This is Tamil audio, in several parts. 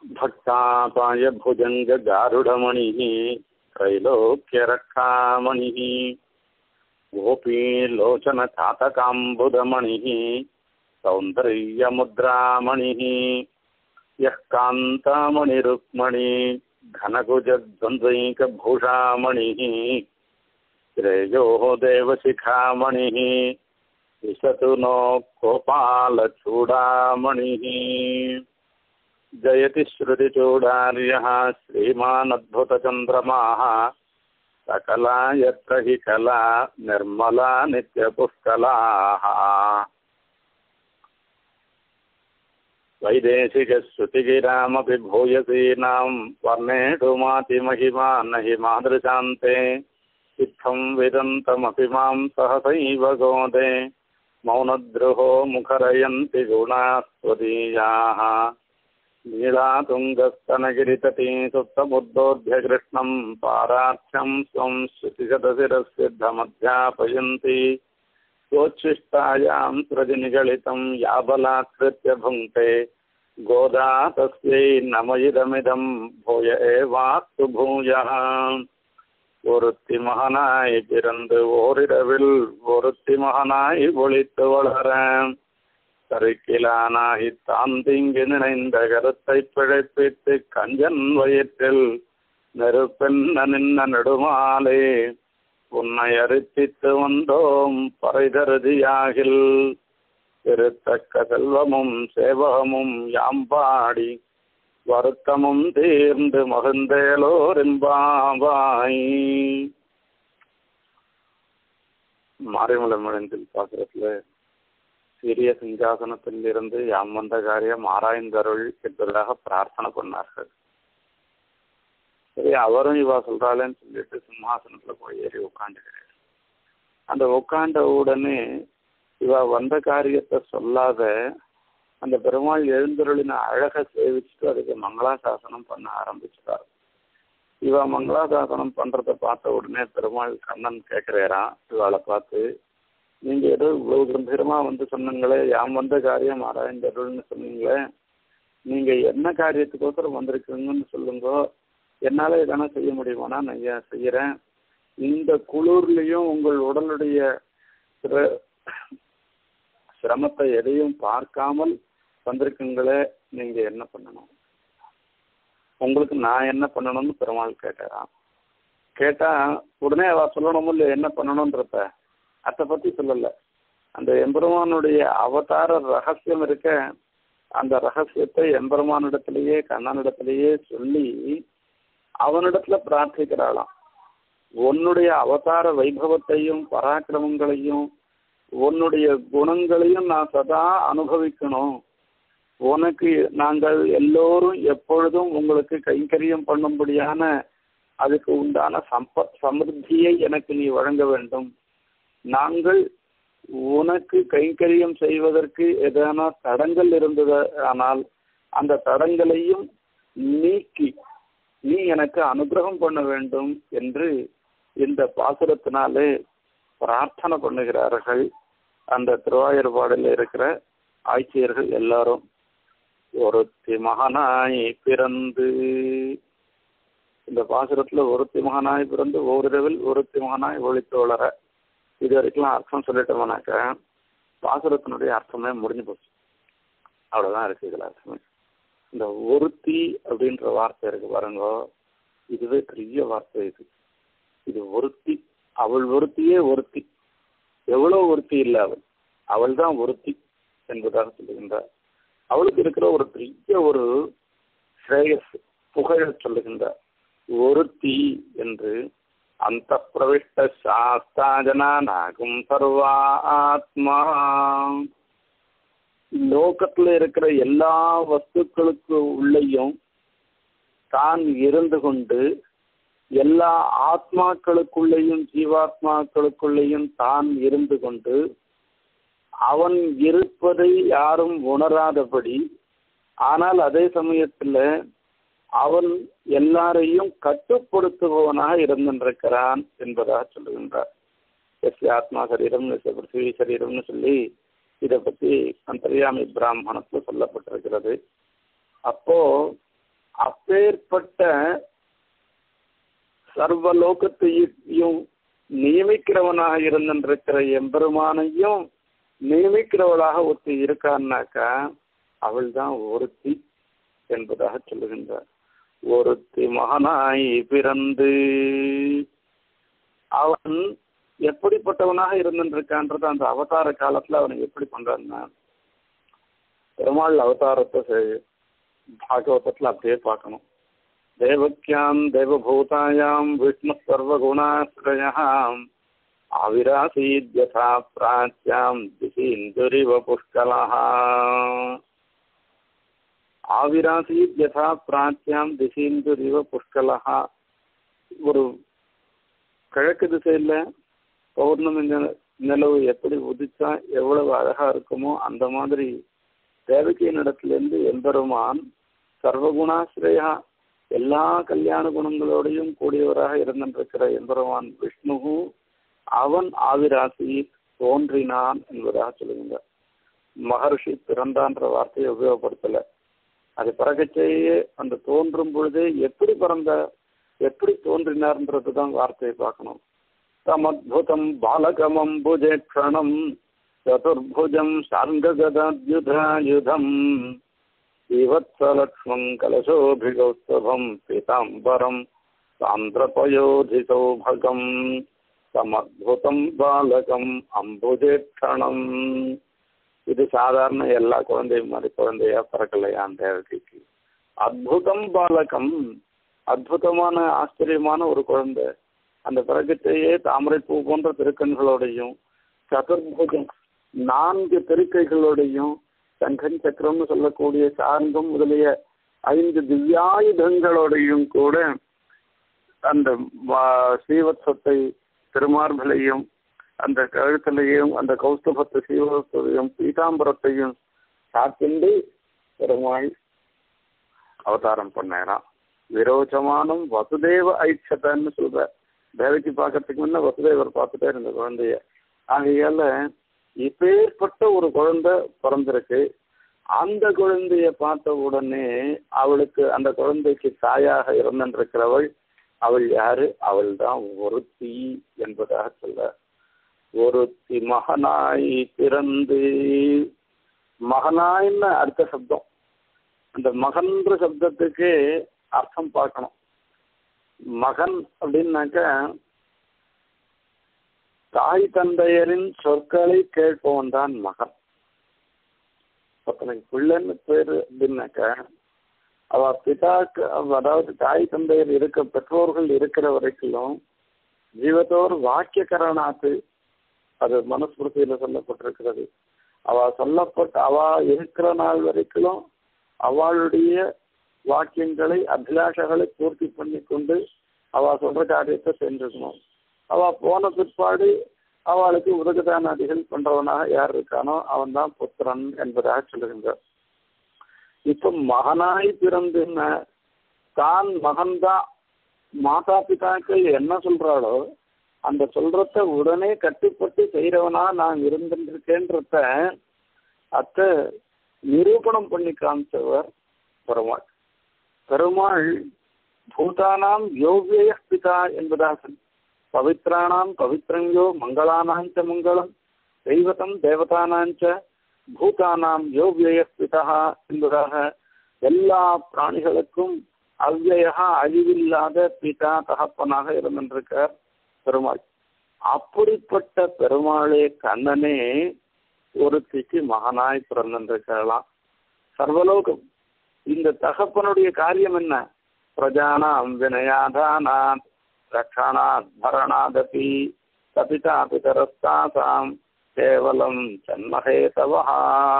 भक्तापाय भुजंग गारुडमणि त्रैलोक्यरक्षामणि गोपीलोचन चातकाम्बुदमणि सौन्दर्यमुद्रामणि यः कान्तामणिरुक्मणि घनकुजद्वन्द्वैकभूषामणिः श्रेयो देवशिखामणिः विशतु नो गोपालचूडामणिः जयति श्रुतिचूडार्यः श्रीमानद्भुतचन्द्रमाः सकला यत्र हि कला निर्मला नित्यपुष्कलाः वैदेशिकश्रुतिगिरामपि भूयसीनां वर्णेषु मातिमहिमा न हि मादृशान्ते इत्थं विदन्तमपि मां सहसैव गोदे मौनद्रुहो मुखरयन्ति गुणास्त्वदीयाः नीलातुङ्गस्तनगिरितटी सुप्तबुद्धोऽध्य कृष्णं पारार्थ्यं स्वं श्रुतिशतशिरःसिद्धमध्यापयन्ति सोच्छिष्टायां सृजनिगलितं या बलात्कृत्य भुङ्क्ते गोदा तस्यै नमयिदमिदं भूय एवास्तु भूयः ஒருத்தி மகனாய் பிறந்து ஓரிரவில் ஒருத்தி மகனாய் ஒளித்து வளர கருக்கிலானாகி தான் தீங்கு நினைந்த கருத்தை பிழைப்பித்து கஞ்சன் வயிற்றில் நெருப்பென்ன நின்ன நெடுமாலே உன்னை அரிப்பித்து வந்தோம் பறைதருதியாகில் திருத்தக்க செல்வமும் சேவகமும் யாம்பாடி வருத்தமும் தீர்ந்து மகிழ்ந்தேலோரிம்பாவாய். மாரிமலை மழந்தில் பாசுரத்துல சிறிய சிங்காசனத்தில் இருந்து யாம் வந்த காரியம் ஆராய்ந்தருள் என்பதாக பிரார்த்தனை பண்ணார்கள். சரி, அவரும் இவா சொல்றாளேன்னு சொல்லிட்டு சிம்மாசனத்துல போய் ஏறி உட்காந்துக்கிறார். அந்த உட்காண்ட உடனே இவா வந்த காரியத்தை சொல்லாத அந்த பெருமாள் எழுந்தருளின அழகை சேவிச்சுட்டு அதுக்கு மங்களாசாசனம் பண்ண ஆரம்பிச்சுட்டார். இவ மங்களாசாசனம் பண்றத பார்த்த உடனே பெருமாள் கண்ணன் கேட்கிறாராம் இவாளை பார்த்து, நீங்க ஏதோ இவ்வளவு கம்பீரமா வந்து சொன்னீங்களே, யாம் வந்த காரியம் ஆராய்ந்தருள்னு சொன்னீங்களே, நீங்க என்ன காரியத்துக்கோசரம் வந்திருக்கீங்கன்னு சொல்லுங்க, என்னால எதனா செய்ய முடியுமானா நான் செய்யறேன். இந்த குளிர்லயும் உங்கள் உடலுடைய சிரமத்தை எதையும் பார்க்காமல் வந்திருக்குங்களே, நீங்க என்ன பண்ணணும், உங்களுக்கு நான் என்ன பண்ணணும்னு பெருமாள் கேட்டாராம். கேட்டா உடனே அவ சொல்லணும் இல்ல என்ன பண்ணணும்ன்றத அதை பத்தி சொல்லல. அந்த எம்பெருமானுடைய அவதார ரகசியம் இருக்க, அந்த ரகசியத்தை எம்பெருமானிடத்திலேயே கண்ணனிடத்திலேயே சொல்லி அவனிடத்துல பிரார்த்திக்கிறாளாம். உன்னுடைய அவதார வைபவத்தையும் பராக்கிரமங்களையும் உன்னுடைய குணங்களையும் நான் சதா அனுபவிக்கணும். உனக்கு நாங்கள் எல்லோரும் எப்பொழுதும் உங்களுக்கு கைங்கரியம் பண்ணும்படியான அதுக்கு உண்டான சமிருத்தியை எனக்கு நீ வழங்க வேண்டும். நாங்கள் உனக்கு கைங்கரியம் செய்வதற்கு எதனா தடங்கள் இருந்தது ஆனால் அந்த தடங்களையும் நீக்கி நீ எனக்கு அனுகிரகம் பண்ண வேண்டும் என்று இந்த பாசுரத்தினாலே பிரார்த்தனை பண்ணுகிறார்கள் அந்த திருவாயூர்பாடில் இருக்கிற ஆட்சியர்கள் எல்லாரும். ஒருத்தி மகனாய் பிறந்து, இந்த பாசுரத்துல ஒருத்தி மகனாய் பிறந்து ஓரிரவில் ஒருத்தி மகனாய் ஒளித்து வளர, இது வரைக்கும் அர்த்தம் சொல்லிட்டோம்னாக்க பாசுரத்தினுடைய அர்த்தமே முடிஞ்சு போச்சு. அவ்வளவுதான் இருக்கு இதுல அர்த்தமே. இந்த ஒருத்தி அப்படின்ற வார்த்தை இருக்கு பாருங்க, இதுவே பெரிய வார்த்தை. இது ஒருத்தி, அவள் ஒருத்தியே ஒருத்தி, எவ்வளவு ஒருத்தி இல்லை அவள், அவள் தான் ஒருத்தி என்பதாக சொல்லுகின்றார். அவளுக்கு இருக்கிற ஒரு பெரிய ஒரு ஸ்ரேயஸ் புகழ சொல்லுகின்றார் ஒருத்தி என்று. அந்த பிரவிஷ்ட சாஸ்தாஜனாகும் சர்வா ஆத்மா, லோகத்துல இருக்கிற எல்லா வஸ்துக்களுக்கு உள்ளேயும் தான் இருந்து கொண்டு எல்லா ஆத்மாக்களுக்குள்ளேயும் ஜீவாத்மாக்களுக்குள்ளேயும் தான் இருந்து கொண்டு அவன் இருப்பதை யாரும் உணராதபடி, ஆனால் அதே சமயத்துல அவன் எல்லாரையும் கட்டுப்படுத்துபவனாக இருந்திருக்கிறான் என்பதாக சொல்லுகின்றார். எஸ் ஆத்மா சரீரம் பிருத்திவி சரீரம்னு சொல்லி இதை பற்றி அந்தர்யாமி பிராமணத்துல சொல்லப்பட்டிருக்கிறது. அப்போ அப்பேற்பட்ட சர்வலோகத்தையும் நியமிக்கிறவனாக இருந்திருக்கிற எம்பெருமானையும் நியமிக்கிறவளாக ஒருத்தி இருக்கான்னாக்கா அவள் தான் ஒருத்தி என்பதாக சொல்லுகின்றார். ஒருத்தி மகனாய் பிறந்து அவன் எப்படிப்பட்டவனாக இருந்திருக்கான்றது அந்த அவதார காலத்துல அவனுக்கு எப்படி பண்றான்னா, பெருமாள் அவதாரத்தை பாகவதத்துல அப்படியே பார்க்கணும். தேவக்கியாம் தேவபூதாயாம் விஷ்ணு சர்வகுணாஸ்ரயாம் ஆவிராசீத் யதா பிராச்யாம் திசீந்துரிவ புஷ்கலஹ. ஆவிராசீத் யதா பிராச்யாம் திசீந்துரிவ புஷ்கலஹ. ஒரு கிழக்கு திசையில பௌர்ணமி நிலவு எப்படி உதிச்சா எவ்வளவு அழகா இருக்குமோ அந்த மாதிரி தேவகியின் இடத்திலிருந்து எம்பெருமான் சர்வகுணாஸ்ரயா எல்லா கல்யாண குணங்களோடையும் கூடியவராக இருந்திருக்கிற எம்பெருமான் விஷ்ணு அவன் ஆவிராசி தோன்றினான் என்பதாக சொல்லுங்க. மகர்ஷி பிறந்தான்ற வார்த்தையை உபயோகப்படுத்தல. அது பிறகச்சேயே அந்த தோன்றும் பொழுதே எப்படி பிறந்த எப்படி தோன்றினார்ன்றதுதான் வார்த்தையை பார்க்கணும். தமத்புதம் பாலகமம்புஜேக்ஷணம் சதுர்புஜம் சார்ககதாத்யுதாயுதம் ஸ்ரீவத்ஸலக்ஷ்மம் கலசோபிகௌஸ்தவம் பீதாம்பரம் சாந்திரபயோதிசௌபகம் சமத்புதம் பாலகம் அம்புஜேக்ஷணம். இது சாதாரண எல்லா குழந்தையும் மாதிரி குழந்தையா பிறக்கலையா அந்த தேவகிக்கு. அத்புதம் பாலகம், அற்புதமான ஆச்சரியமான ஒரு குழந்தை. அந்த பிறகத்தையே தாமரைப்பூ போன்ற திருக்கண்களோடையும் சதுர்புஜம் 4 திருக்கைகளோடையும் சங்கன் சக்கரம்னு சொல்லக்கூடிய சார்ந்தம் முதலிய 5 திவ்யாயுதங்களோடையும் கூட அந்த ஸ்ரீவத்சத்தை திருமார்பலையும் அந்த கழுத்திலையும் அந்த கௌஸ்துபத்தை ஸ்ரீவத்சத்தையும் பீதாம்பரத்தையும் சாத்திண்டு பெருமாள் அவதாரம் பண்ணாராம். விரோச்சமானம் வசுதேவ ஐட்சதன்னு சொல்ற. தேவகி பார்க்கறதுக்கு முன்ன வசுதேவர் பார்த்துட்டே இருந்த குழந்தைய. ஆகையால இப்பேற்பட்ட ஒரு குழந்தை பிறந்திருக்கு. அந்த குழந்தைய பார்த்த உடனே அவளுக்கு அந்த குழந்தைக்கு தாயாக இருந்திருக்கிறவள் அவள் யாரு? அவள் தான் ஒருத்தி என்பதாக சொல்ல. ஒருத்தி மகனாய் பிறந்து, மகனாயின்னு அர்த்த சப்தம். அந்த மகன்ற சப்தத்துக்கு அர்த்தம் பார்க்கணும். மகன் அப்படின்னாக்க தாய் தந்தையரின் சொற்களை கேட்பவன் தான் மகன். தனக்கு பிள்ளைன்னு பேரு அப்படின்னாக்க அவ பிதாக்கு, அதாவது தாய் தந்தையர் இருக்க பெற்றோர்கள் இருக்கிற வரைக்கும் ஜீவத்தோர் வாக்கியகரணாத்து, அது மனுஸ்மிருதியில சொல்லப்பட்டிருக்கிறது. அவ இருக்கிற நாள் வரைக்கும் அவளுடைய வாக்கியங்களை அபிலாஷங்களை பூர்த்தி பண்ணி கொண்டு அவ சொல்ற காரியத்தை செஞ்சிருக்கணும். அவ போன பிற்பாடு அவளுக்கு உதகதானாதிகள் பண்றவனாக யார் இருக்கானோ அவன் தான் புத்திரன் என்பதாக சொல்லுகின்றார். இப்ப மகனாய் பிறந்துன்னா தான் மகன்தான் மாதா பிதாக்கள் என்ன சொல்றாளோ அந்த சொல்றத உடனே கட்டுப்பட்டு செய்யறவனா நான் இருந்திருக்கேன்றத அத்த நிரூபணம் பண்ணி காமிச்சவர் பெருமாள். பெருமாள் பூதானாம் யோகிய பிதா என்பதாக, பவித்ராணாம் பவித்ரங்கோ மங்களானாஞ்ச மங்களம் தெய்வத்தம் தேவதானாஞ்ச பூதானாம் யோகிய பிதா என்பதாக எல்லா பிராணிகளுக்கும் அவ்யயா அழிவில்லாத பிதா தகப்பனாக இருந்திருக்கார் பெருமாள். அப்படிப்பட்ட பெருமாளே கண்ணனே ஒருத்திக்கு மகனாய் பிறந்திருக்கலாம். சர்வலோகம் இந்த தகப்பனுடைய காரியம் என்ன? பிரஜானாம் வினயாதானாத் ரக்ஷானாத் பரணாதபி சபிதா பிதரஸ்தாசாம் கேவலம் ஜன்மஹேதவஹா.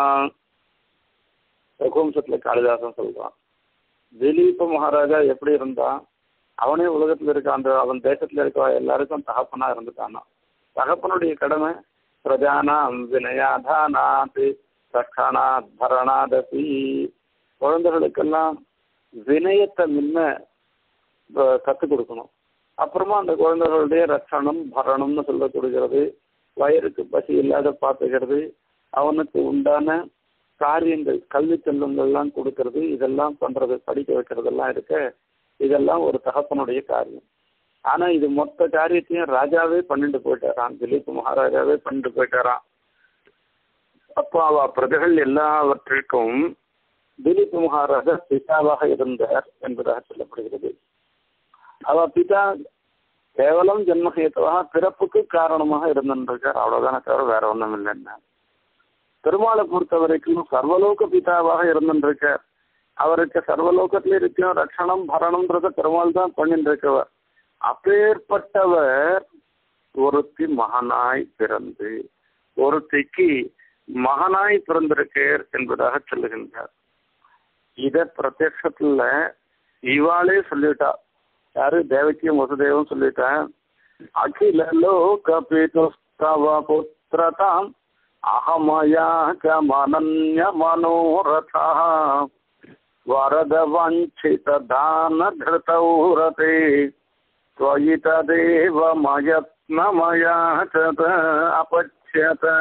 ரகுவம்சத்துல காளிதாசன் சொல்றான், திலீப மகாராஜா எப்படி இருந்தான்? அவனே உலகத்துல இருக்க அந்த அவன் தேசத்துல இருக்க எல்லாருக்கும் தகப்பனா இருந்துட்டானா. தகப்பனுடைய கடமை பிரஜானாம் வினயாதானாத் ரக்ஷானாத் பரணாதபி, குழந்தைகளுக்கெல்லாம் வினயத்தை முன்ன கற்றுக் கொடுக்கணும். அப்புறமா அந்த குழந்தைகளுடைய ரட்சணம் பரணம்னு சொல்லப்படுகிறது. வயிறுக்கு பசி இல்லாத பார்த்துக்கிறது, அவனுக்கு உண்டான காரியங்கள் கல்வி செல்வங்கள்லாம் கொடுக்கறது, இதெல்லாம் பண்றது, படிக்க வைக்கிறதெல்லாம் இருக்க, இதெல்லாம் ஒரு தகப்பனுடைய காரியம். ஆனா இது மொத்த காரியத்தையும் ராஜாவே பண்ணிட்டு போயிட்டாராம், திலீப் மகாராஜாவே பண்ணிட்டு போயிட்டாராம். அப்போ அவ பிரஜைகள் எல்லாவற்றிற்கும் திலீப் மகாராஜா பிதாவாக இருந்தார் என்பதாக சொல்லப்படுகிறது. அவ பிதா கேவலம் ஜென்மஹேத்துவாக பிறப்புக்கு காரணமாக இருந்திருக்கார், அவ்வளவுதானே தவிர வேற ஒன்றும் இல்லைன்னா. பெருமாளை பொறுத்த வரைக்கும் சர்வலோக பிதாவாக இருந்திருக்கார். அவருக்கு சர்வலோகத்துல இருக்கும் ரட்சணம் பரணம்ன்றத பெருமாள் தான் பண்ணிட்டு இருக்கவர். அப்பேற்பட்டவர் ஒருத்தி மகனாய் பிறந்து ஒருத்திக்கு மகனாய் பிறந்திருக்கார் என்பதாக சொல்லுகின்றார். இத பிரத்யட்சத்துல இவாளே சொல்லிட்டா. யாரு? தேவகியும் வசுதேவம் சொல்லிட்டா. அகில லோக பிதுஸ்தவ புத்திரதாம் அகமயா கமனன்ய மனோரதா வரத வஞ்சித தான திருதௌரதே त्वयि तदेव मयत्नमया अपच्यत.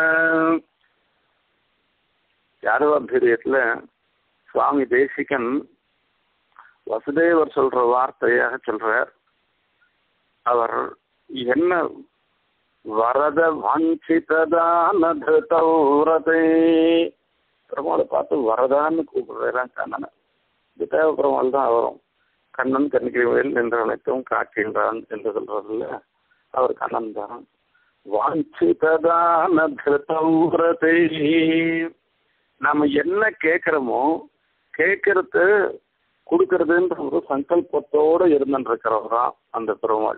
யாதவாபிரியத்துல சுவாமி தேசிகன் வசுதேவர் சொல்ற வார்த்தையாக சொல்றார். அவர் என்ன வரத வாஞ்சிததான திருதௌரதே, பெருமாளை பார்த்து வரதான்னு கூப்பிடுறான் கண்ணனை. இது தேவ பெருமாள் தான் வரும். கண்ணன் கண்ணிக்கையில் நின்று அனைத்தும் காக்கின்றான் என்று சொல்றதுல அவர் கண்ணன் தான். வாஞ்சிததான திருதௌரதே, நாம என்ன கேட்கிறோமோ கேட்கறது கொடுக்கறதுன்ற ஒரு சங்கல்பத்தோடு இருந்துருக்கிறவரான் அந்த பெருமாள்.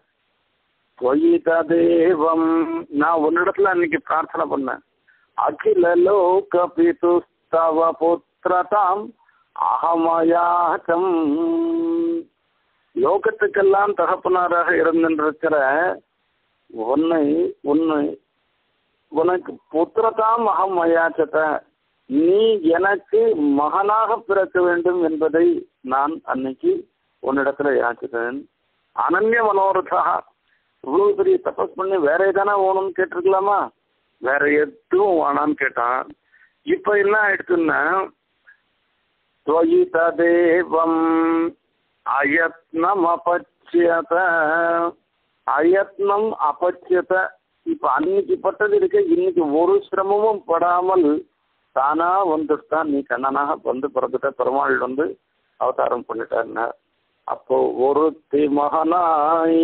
தேவம், நான் உன்னிடத்துல அன்னைக்கு பிரார்த்தனை பண்ணேன். அகில லோக பிதுஸ்தவ புத்திரதாம் அகமயாச்சம், லோகத்துக்கெல்லாம் தகப்பனாராக இருந்திருக்கிற உனக்கு புத்திரதாம் அகமயாச்சத, நீ எனக்கு மகனாக பிறக்க வேண்டும் என்பதை நான் அன்னைக்கு உன்னிடத்துல யாச்சித்தேன். அனன்ய மனோரதா, இவ்வளவு பெரிய தபஸ் பண்ணி வேற எதானா வேணும்னு கேட்டிருக்கலாமா? வேற எதுவும் வேணான்னு கேட்டான். இப்ப என்ன ஆயிடுச்சுன்னா त्वयि तदेवम् अयत्नम् अपच्यत, அயத்னம் அபட்சத. இப்ப அன்னைக்கு பட்டது இருக்க, இன்னைக்கு ஒரு சிரமமும் படாமல் தானா வந்துட்டான். நீ கண்ணனாக வந்து பிறந்துட்ட, பெருமாள் வந்து அவதாரம் பண்ணிட்டாருன்னா. அப்போ ஒரு மகனாய்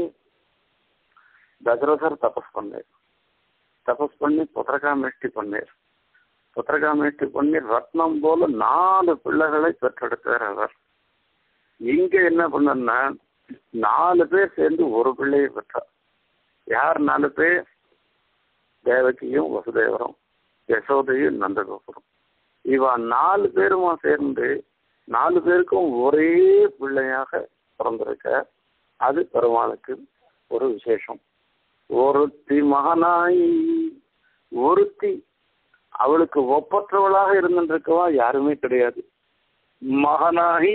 தசரதர் தபஸ் பண்ணி புத்திரகாமேஷ்டி பண்ணார். புத்திரகாமேஷ்டி பண்ணி ரத்னம் போல 4 பிள்ளைகளை பெற்றெடுத்தார் அவர். இங்க என்ன பண்ணா 4 பேர் சேர்ந்து ஒரு பிள்ளையை பெற்றார். யார் 4 பேர்? தேவகியும் வசுதேவரும், யசோதையும் நந்தகோபுரம். இவ 4 பேருமா சேர்ந்து 4 பேருக்கும் ஒரே பிள்ளையாக பிறந்திருக்க. அது பெருமாளுக்கு ஒரு விசேஷம். ஒருத்தி மகனாய், ஒருத்தி அவளுக்கு ஒப்பற்றவளாக இருந்திருக்கவா யாருமே கிடையாது. மகனாகி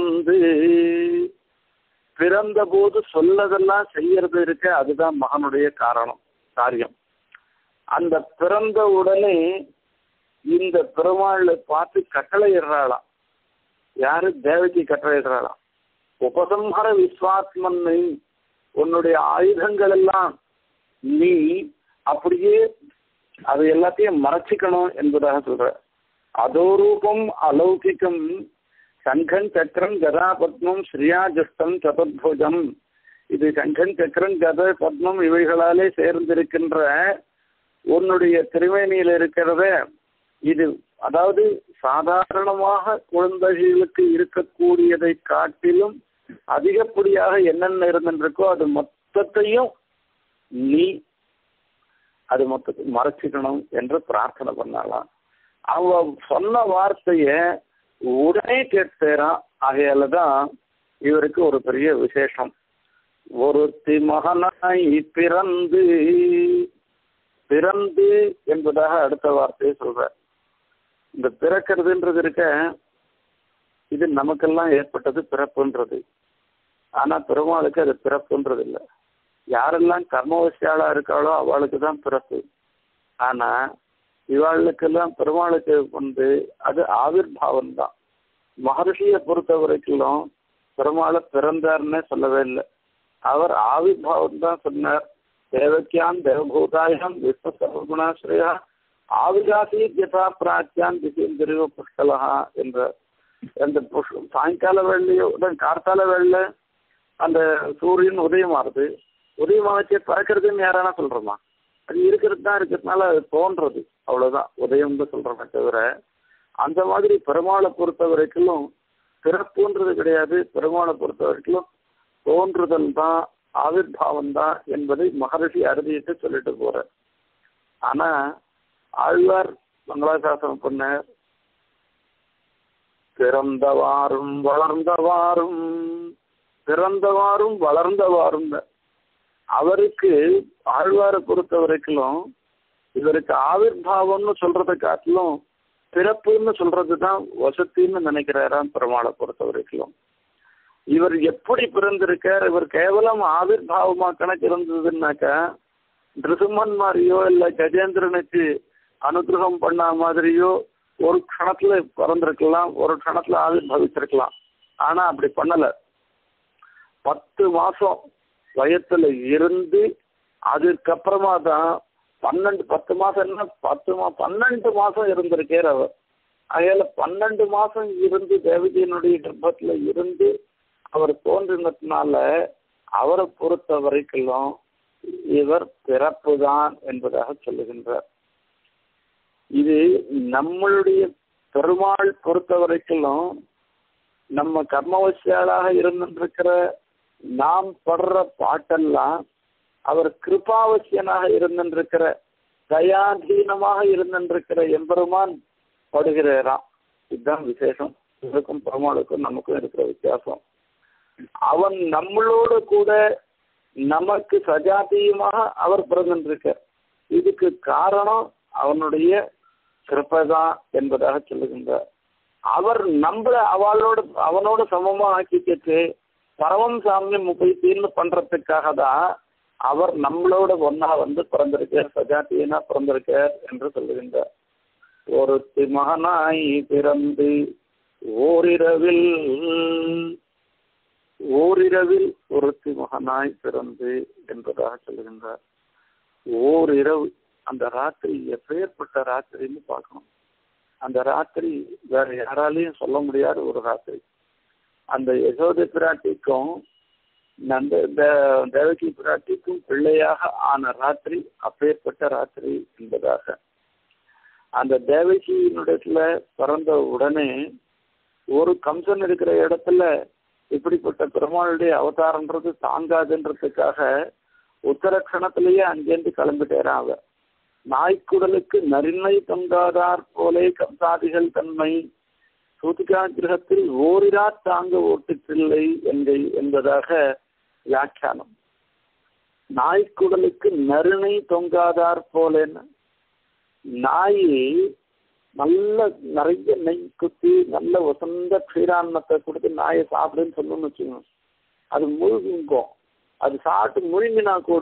பிறந்த போது சொல்லதெல்லாம் செய்யறது இருக்க, அதுதான் மகனுடைய காரியம். அந்த பிறந்த உடனே இந்த பெருமாளை பார்த்து கட்டளையிடுறாளாம். யாரு? தேவகி கட்டளையிடுறாளாம். உபசம்ஹர விஸ்வாத்மனை, உன்னுடைய ஆயுதங்கள் எல்லாம் நீ அப்படியே அது எல்லாத்தையும் மறைச்சிக்கணும் என்பதாக சொல்ற. அதோரூபம் அலௌகிகம் சங்கன் சக்கரம் கதா பத்மம் ஸ்ரீயாஜஸ்தம் சதுர்புஜம். இது சங்கன் சக்கரம் கத பத்மம் இவைகளாலே சேர்ந்திருக்கின்ற உன்னுடைய திருமேனியில் இருக்கிறத, இது அதாவது சாதாரணமாக குழந்தைகளுக்கு இருக்கக்கூடியதை காட்டிலும் அதிகப்படியாக என்னென்ன இருந்திருக்கோ அது மொத்தத்தையும் நீ அது மொத்தத்தையும் மறைச்சிக்கணும் என்று பிரார்த்தனை பண்ணலாம். அவ சொன்ன வார்த்தைய உடனே கேட்கிறான். ஆகையாலதான் இவருக்கு ஒரு பெரிய விசேஷம். ஒருத்தி மகனாய் பிறந்து என்பதாக அடுத்த வார்த்தையை சொல்ற. இந்த பிறக்கிறதுன்றது இருக்க, இது நமக்கெல்லாம் ஏற்பட்டது பிறப்புன்றது. ஆனா பெருமாளுக்கு அது பிறப்புன்றது இல்லை. யாரெல்லாம் கர்மவசியாளா இருக்காளோ அவளுக்கு தான் பிறப்பு. ஆனா இவாளுக்கெல்லாம் பெருமாளுக்கு அது ஆவிர்பாவம் தான். மகர்ஷியை பொறுத்த வரைக்கும் பெருமாளை பிறந்தார்னே சொல்லவே இல்லை. அவர் ஆவிர்பாவம் தான் சொன்னார். தேவக்கியான் தேவபூதாயம் விஸ்வசர்வகுணாஸ்ரயா ஆவிராசி யதா பிராச்சியான் திசேந்திரியோ புஷ்கலஹா என்ற அந்த சாயங்கால வேளையோ கார்த்தால வேளையில அந்த சூரியன் உதயமாறுது. உதயமாகச்சே பறக்கிறதுன்னு யாரானா சொல்றோமா? அது இருக்கிறது தான், இருக்கிறதுனால அது தோன்றது, அவ்வளவுதான் உதயம்னு சொல்றோமே தவிர அந்த மாதிரி பெருமாளை பொறுத்த வரைக்கும் பிறப்புன்றது கிடையாது. பெருமாளை பொறுத்த வரைக்கும் தோன்றுதல் தான், ஆவிர்பாவம் தான் என்பதை மகரிஷி அறுதிட்டு சொல்லிட்டு போற. ஆனா ஆழ்வார் மங்களாசாசனம் பண்ண பிறந்தவாறும் வளர்ந்தவாறும் பிறந்தவாறும் வளர்ந்தவாறும் அவருக்கு ஆழ்வாரை பொறுத்த வரைக்கும் இவருக்கு ஆவிர்பாவம்னு சொல்றதை காட்டிலும் பிறப்புன்னு சொல்றதுதான் வசத்தின்னு நினைக்கிறாராம் பெருமாளை பொறுத்த வரைக்கும். இவர் எப்படி பிறந்திருக்கார்? இவர் கேவலம் ஆவிர்பாவமா கணக்கு இருந்ததுன்னாக்கா நிருசிம்மன் மாதிரியோ இல்ல கஜேந்திரனுக்கு அனுகிரகம் பண்ண மாதிரியோ ஒரு க்ஷணத்துல பிறந்திருக்கலாம், ஒரு க்ஷணத்துல ஆவிர்பவிச்சிருக்கலாம். ஆனா அப்படி பண்ணல. 10 மாசம் வயத்துல இருந்து அதுக்கப்புறமா தான் 10 மாசம் என்ன 12 மாசம் இருந்திருக்கார் அவர். அதனால 12 மாசம் இருந்து தேவகியினுடைய கர்ப்பத்துல இருந்து அவர் தோன்றினதுனால அவரை பொறுத்த வரைக்கும் இவர் பிறப்பு தான் என்பதாக சொல்லுகின்றார். இது நம்மளுடைய பெருமாள் பொறுத்த வரைக்கும் நம்ம கர்மவசியாளாக இருந்திருக்கிற நாம் படுற பாட்டெல்லாம் அவர் கிருபாவசியனாக இருந்திருக்கிற தயாதீனமாக இருந்திருக்கிற எம்பெருமான் படுகிறாராம். இதுதான் விசேஷம். இதுக்கும் பெருமாளுக்கும் நமக்கும் இருக்கிற வித்தியாசம். அவன் நம்மளோட கூட நமக்கு சஜாத்தியமாக அவர் பிறந்திருக்க. இதுக்கு காரணம் அவனுடைய கிருபைதான் என்பதாக சொல்லுகின்றார். அவர் நம்மளை அவனோட சமமா ஆக்கிட்டு பரமம் சாமியம் முப்பைத்தீர்னு பண்றதுக்காக தான் அவர் நம்மளோட ஒன்னா பிறந்திருக்கார், சஜாத்தியனா பிறந்திருக்கார் என்று சொல்லுகின்றார். ஒருத்தி மகனாய் பிறந்து ஓரிரவில் ஒருத்தி மகனாய் பிறந்து என்பதாக சொல்லுகின்றார். ஓரிரவு, அந்த ராத்திரி எப்பேற்பட்ட ராத்திரின்னு பார்க்கணும். அந்த ராத்திரி வேற யாராலையும் சொல்ல முடியாத ஒரு ராத்திரி. அந்த யசோதை பிராட்டிக்கும் அந்த தேவகி பிராட்டிக்கும் பிள்ளையாக ஆன ராத்திரி அப்பேற்பட்ட ராத்திரி என்பதாக. அந்த தேவகியினுடைய பிறந்த உடனே ஒரு கம்சன் இருக்கிற இடத்துல இப்படிப்பட்ட பெருமாளுடைய அவதாரன்றது தாங்காதுன்றதுக்காக உத்தரக்ஷணத்திலேயே அங்கேருந்து கிளம்பிட்டேறான் அவர். நாய்க்குடலுக்கு நரிமை தொங்காதார் போலே கம்சாதிகள் தன்மை சூதிகா கிரகத்தில் ஓரிரா தாங்க ஓட்டுச்சில்லை என்பதாக வியாக்கியானம். நாய்க்குடலுக்கு நறுணை தொங்காதார் போலேன்னு நாய் நல்ல நிறைய நெய் குத்தி நல்ல வசந்த க்ஷீரான்னத்தை கொடுத்து நாயை சாப்பிடுன்னு சொல்லணும்னு வச்சுக்கணும். அது முழுங்கும். அது சாப்பிட்டு முழுங்கினா கூட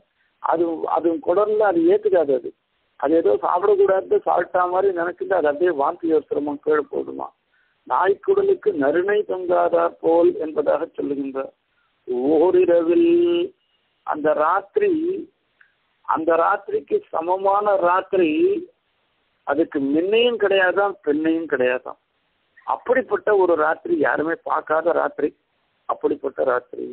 அது குடல்ல அது ஏத்துக்காது. அது ஏதோ சாப்பிடக்கூடாது சாப்பிட்டா மாதிரி நினைக்கிட்டு அது அப்படியே வாந்தி யோசிரமா கீழே போடுமா. நாய்க்குடலுக்கு நறுணை தொங்காதார் போல் என்பதாக சொல்லுகின்ற ஓரிரவில் அந்த ராத்திரிக்கு சமமான ராத்திரி அதுக்கு முன்னையும் கிடையாதான் பெண்ணையும் கிடையாதான். அப்படிப்பட்ட ஒரு ராத்திரி, யாருமே பார்க்காத ராத்திரி. அப்படிப்பட்ட ராத்திரி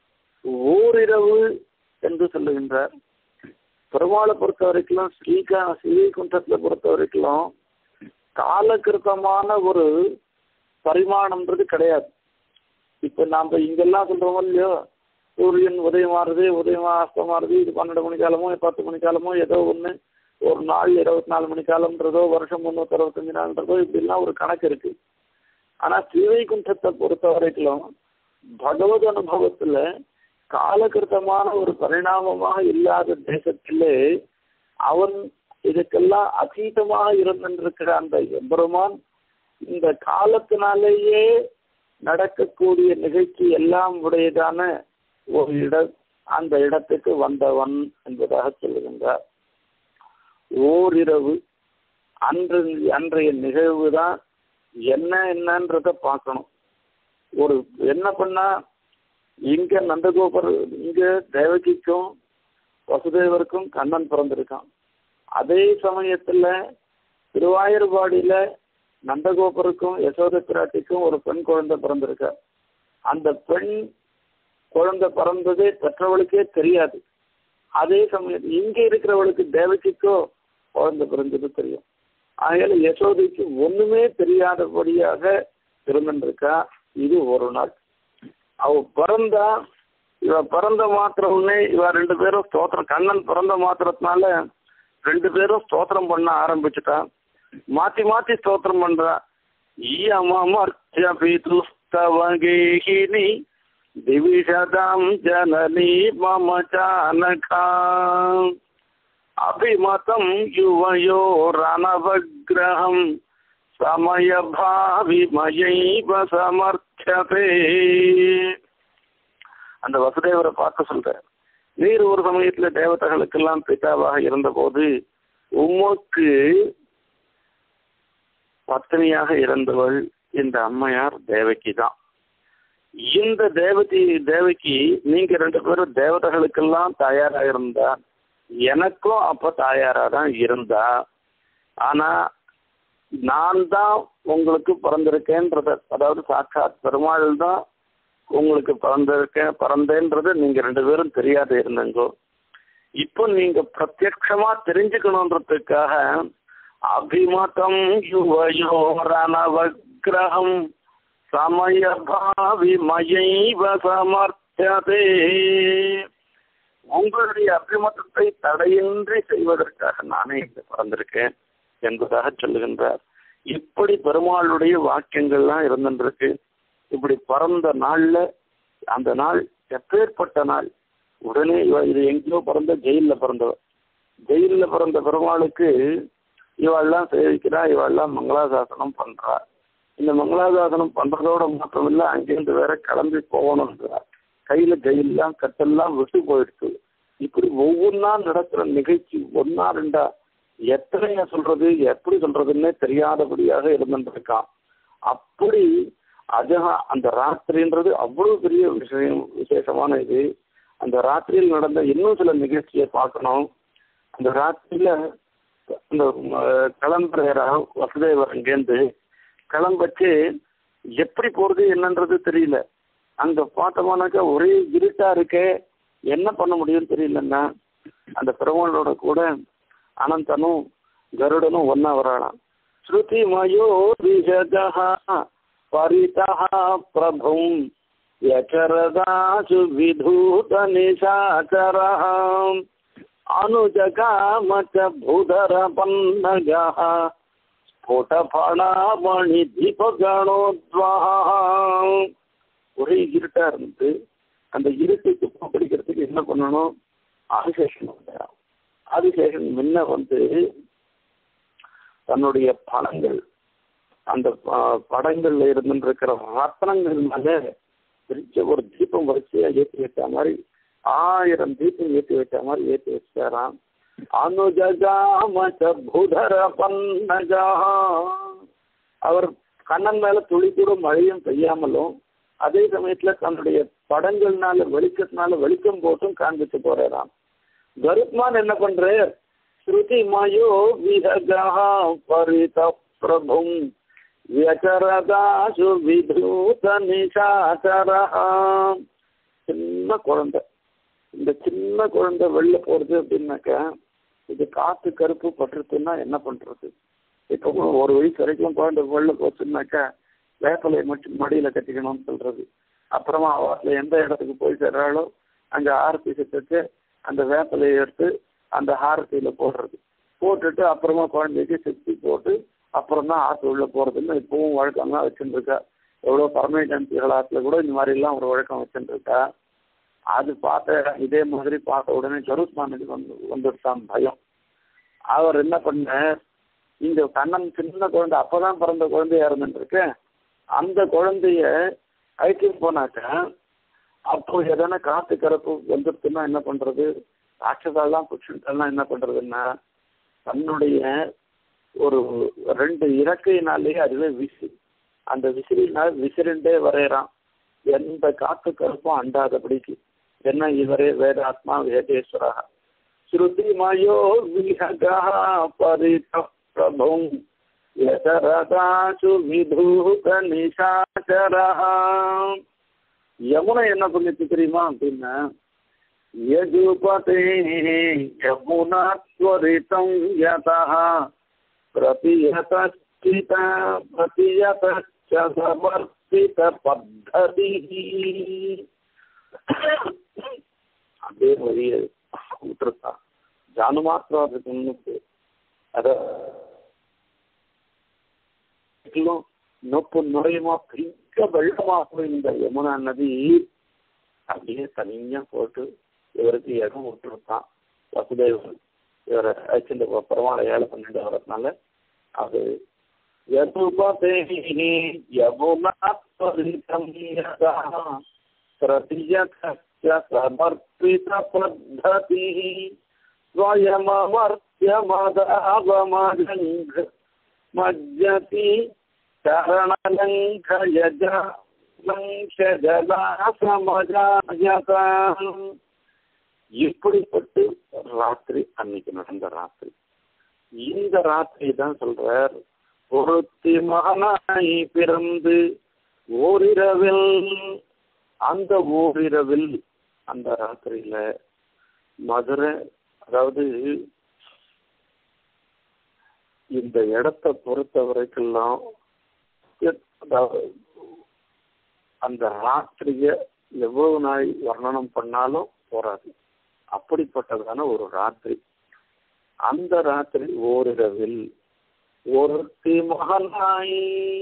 ஓரிரவு என்று சொல்லுகின்றார். பெருமாளை பொறுத்த வரைக்கும் ஸ்ரீகுண்டத்தை பொறுத்த வரைக்கும் காலகிருத்தமான ஒரு பரிமாணம்ன்றது கிடையாது. இப்ப நாம இங்கெல்லாம் சொல்றோமோ இல்லையோ, சூரியன் உதயமாறுது அஸ்தமாறுது, இது 12 மணி காலமோ 10 மணி காலமோ ஏதோ ஒண்ணு, ஒரு நாள் 24 மணி காலம்ன்றதோ வருஷம் 365 நாள்ன்றதோ இப்படிலாம் ஒரு கணக்கு இருக்கு. ஆனா ஸ்ரீவைகுண்டத்தை பொறுத்த வரைக்கும் பகவத் அனுபவத்துல காலகிருத்தமான ஒரு பரிணாமமாக இல்லாத தேசத்திலே அவன் இதுக்கெல்லாம் அதீதமாக இருந்திருக்கிற அந்த எம்பெருமான் இந்த காலத்தினாலேயே நடக்கக்கூடிய நிகழ்ச்சி எல்லாம் உடையதான ஒரு அந்த இடத்துக்கு வந்தவன் என்பதாக சொல்லுகின்றார். ஓரிரவு அன்றைய நிகழ்வு தான் என்னன்றத பார்க்கணும். ஒரு என்ன பண்ணா இங்க நந்தகோபர் இங்க தேவகிக்கும் வசுதேவருக்கும் கண்ணன் பிறந்திருக்கான். அதே சமயத்துல திருவாயூர்பாடியில நந்தகோபருக்கும் யசோத பிராட்டிக்கும் ஒரு பெண் குழந்தை பிறந்திருக்க. அந்த பெண் குழந்தை பிறந்ததே பெற்றவளுக்கே தெரியாது. அதே சமயம் இங்க இருக்கிறவளுக்கு தேவகிக்கோ குழந்தை பிறந்தது தெரியும். ஆகையால யசோதைக்கு ஒண்ணுமே தெரியாதபடியாக இருந்திருக்கா. இது ஒரு நாள் அவ பிறந்தா, இவ பிறந்த மாத்திரம்னே இவ ரெண்டு பேரும் ஸ்தோத்திரம், கண்ணன் பிறந்த மாத்திரத்தினால ரெண்டு பேரும் ஸ்தோத்திரம் பண்ண ஆரம்பிச்சுட்டா. மாத்தி மாத்தி ஸ்தோத்திரம் பண்றா. ஈயமர்த்தியபிதுஸ்தவகேஹினி திவிஷதாம் ஜனனி மம சானகாம் அபிமதம் யுவயோ ரணவக்ரஹம் சமயபாவிமயைவ சமர்த்தியதே. அந்த வசுதேவரை பார்க்க சொல்ற, நீர் ஒரு சமயத்துல தேவதைகளுக்கெல்லாம் பிதாவாக இருந்த போது உமக்கு பத்னியாக இருந்தவள் இந்த அம்மையார் தேவகி தான். இந்த தேவகி நீங்க ரெண்டு பேரும் தேவதைகளுக்கெல்லாம் தாயாரா இருந்தா, எனக்கும் அப்ப தாயாரா தான் இருந்தா. ஆனா நான் தான் உங்களுக்கு பிறந்திருக்கேன்றத, அதாவது சாட்சாத் பெருமாள் தான் உங்களுக்கு பிறந்தேன்றது நீங்க ரெண்டு பேரும் தெரியாத இருந்தங்கோ. இப்போ நீங்க பிரத்யட்சமா தெரிஞ்சுக்கணுன்றதுக்காக அபிமதம் யுவயோ ரணவக்ரஹம் சமயபாவிமயைவ சமர்த்தியதே. உங்களுடைய அபிமதத்தை தடையின்றி செய்வதற்காக நானே இங்க பிறந்திருக்கேன் என்பதாக சொல்லுகின்றார். இப்படி பெருமாளுடைய வாக்கியங்கள்லாம் இருந்துருக்கு. இப்படி பிறந்த நாள்ல, அந்த நாள் எப்பேற்பட்ட நாள்! உடனே இது எங்கேயோ பிறந்த ஜெயிலில் பிறந்தவர். ஜெயிலில் பிறந்த பெருமாளுக்கு இவெல்லாம் சேவிக்கிறா, இவெல்லாம் மங்களாசாசனம் பண்றா. இந்த மங்களாசாசனம் பண்றதோட மாத்திரம் இல்லை, அங்கிருந்து வேற கிளம்பி போகணும்ன்றார். கையில ஜெயிலாம் கட்டெல்லாம் விட்டு போயிடுச்சு. இப்படி ஒவ்வொன்றா நடக்கிற நிகழ்ச்சி ஒன்னா ரெண்டா எத்தனைய சொல்றது எப்படி சொல்றதுன்னே தெரியாதபடியாக இருந்துருக்கான். அப்படி அந்த ராத்திரின்றது அவ்வளவு பெரிய விசேஷமான இது. அந்த ராத்திரியில் நடந்த இன்னும் சில நிகழ்ச்சியை பார்க்கணும். அந்த ராத்திரியில அந்த கிளம்புற வசுதேவர் அங்கேருந்து கிளம்பச்சு எப்படி போறது என்னன்றது தெரியல. அங்க பார்த்தோம்னாக்கா ஒரே இருட்டா இருக்கே, என்ன பண்ண முடியும்னு தெரியலன்னா அந்த பெருமாளோட கூட அனந்தனும் கருடனும் ஒன்னா வராளாம். ஸ்ருதி மயோ விஜகா பரிதா பிரபும் யசரதாசு விதூத நிசாச்சரம் அனுஜகாமச்ச பூதர பன்னகः ஸ்போடபணாமணி தீபகணோத்வஹம். ஒரே இருட்டா இருந்து அந்த இருட்டுக்கு படிக்கிறதுக்கு என்ன பண்ணணும்? ஆதிசேஷன் வந்தார். ஆதிசேஷன் முன்ன வந்து தன்னுடைய படங்கள், அந்த படங்கள்ல இருந்துருக்கிற ரத்னங்கள் மேல பெரிய ஒரு தீபம் வரிசையா ஏற்றி வச்ச மாதிரி 1000 தீபம் ஏற்றி வச்ச மாதிரி ஏற்றி வச்சாராம். அவர் கண்ணன் மேல துளி கூட மழையும் பெய்யாமலும் அதே சமயத்துல தன்னுடைய படங்கள்னால வெளிச்சத்தினால வெளிச்சம் போட்டும் காண்பிச்சு போறாராம். கருத்மான் என்ன பண்ற? ஸ்ருதி மயோ விஹகா பரித பிரபும் வியசரதாசு விதூத நிசாச்சரம். சின்ன குழந்தை, இந்த சின்ன குழந்தை வெளில போறது அப்படின்னாக்கா இது காத்து கருப்பு பட்டுருச்சுன்னா என்ன பண்றது? இப்போ ஒரு வயசு வரைக்கும் குழந்தை வெளில போச்சுன்னாக்கா வேப்பலையை மட்டும் மடியில கட்டிக்கணும்னு சொல்றது. அப்புறமா அவத்துல எந்த இடத்துக்கு போய் சேர்றாலோ அங்க ஆரத்தி சுட்டு அந்த வேப்பலையை எடுத்து அந்த ஆரத்தியில போடுறது, போட்டுட்டு அப்புறமா குழந்தைக்கு சுத்தி போட்டு அப்புறம் தான் ஆற்று உள்ள போறதுன்னு இப்பவும் வழக்கமா வச்சுட்டு இருக்கா. எவ்வளவு பர்மனன்ட் ஆற்றுல கூட இந்த மாதிரி எல்லாம் ஒரு வழக்கம் வச்சுட்டு இருக்கா. அது பார்த்த இதே மாதிரி பார்த்த உடனே கருத்மானுக்கு வந்துட்டான் பயம். அவர் என்ன பண்ண, இந்த கண்ணன் சின்ன குழந்தை அப்பதான் பிறந்த குழந்தையா இருந்துருக்கு, அந்த குழந்தைய அழைச்சிட்டு போனாக்க அப்போ எதனா காத்து கரப்பு வந்துருச்சுன்னா என்ன பண்றது? ராட்சதாலாம் புட்செல்லாம் என்ன பண்றதுன்னா தன்னுடைய ஒரு 2 இறக்கையினாலேயே அதுவே விசிறி, அந்த விசிறினால் விசிறிண்டே வரைகிறான். எந்த காத்து கருப்பும் அண்டாதபடிக்கு. என்ன இவரே வேதாத்மா வேதேஸ்வரா ஸ்ருதிமயோ விஹகா பரிதப்ரபும் யதரதாசு விதூத நிசாசரா. யமுனை என்ன பண்ணிட்டு தெரியுமா அப்படின்னா, யஜுபதே யமுனா ஸ்வரிதம் யதா பிரதியதஸ்தித பிரதியதச்ச சமர்ப்பித பத்ததி. அதே வழியை விட்டுருக்கா ஜானு மாத்திரம் அதுக்கு அத நொப்பு நுழையுமா பெரிய வெள்ளமாகும் இந்த யமுனா நதி. அப்படியே தனியா போட்டு இவருக்கு இடம் விட்டுருக்கான் வசுதேவன். இவரை அழைச்சிட்டு பெருமாளை ஏழை பண்ணிட்டு வரதுனால அது சமர்ப்பித பத்ததி மஜ்ஜதி இப்படிப்பட்டு ராத்திரி அன்னைக்கு நடந்த ராத்திரி. இந்த ராத்திரி தான் சொல்றார், ஒருத்தி மகனாய் பிறந்து ஓரிரவில். அந்த ஓரிரவில் அந்த ராத்திரியில மதுரை, அதாவது இந்த இடத்தை பொறுத்த வரைக்கெல்லாம் அந்த ராத்திரிய எவ்வளவு நாள் வர்ணனம் பண்ணாலும் போராது. அப்படிப்பட்டதான ஒரு ராத்திரி. அந்த ராத்திரி ஓரிரவில் ஒருத்தி மகனாய்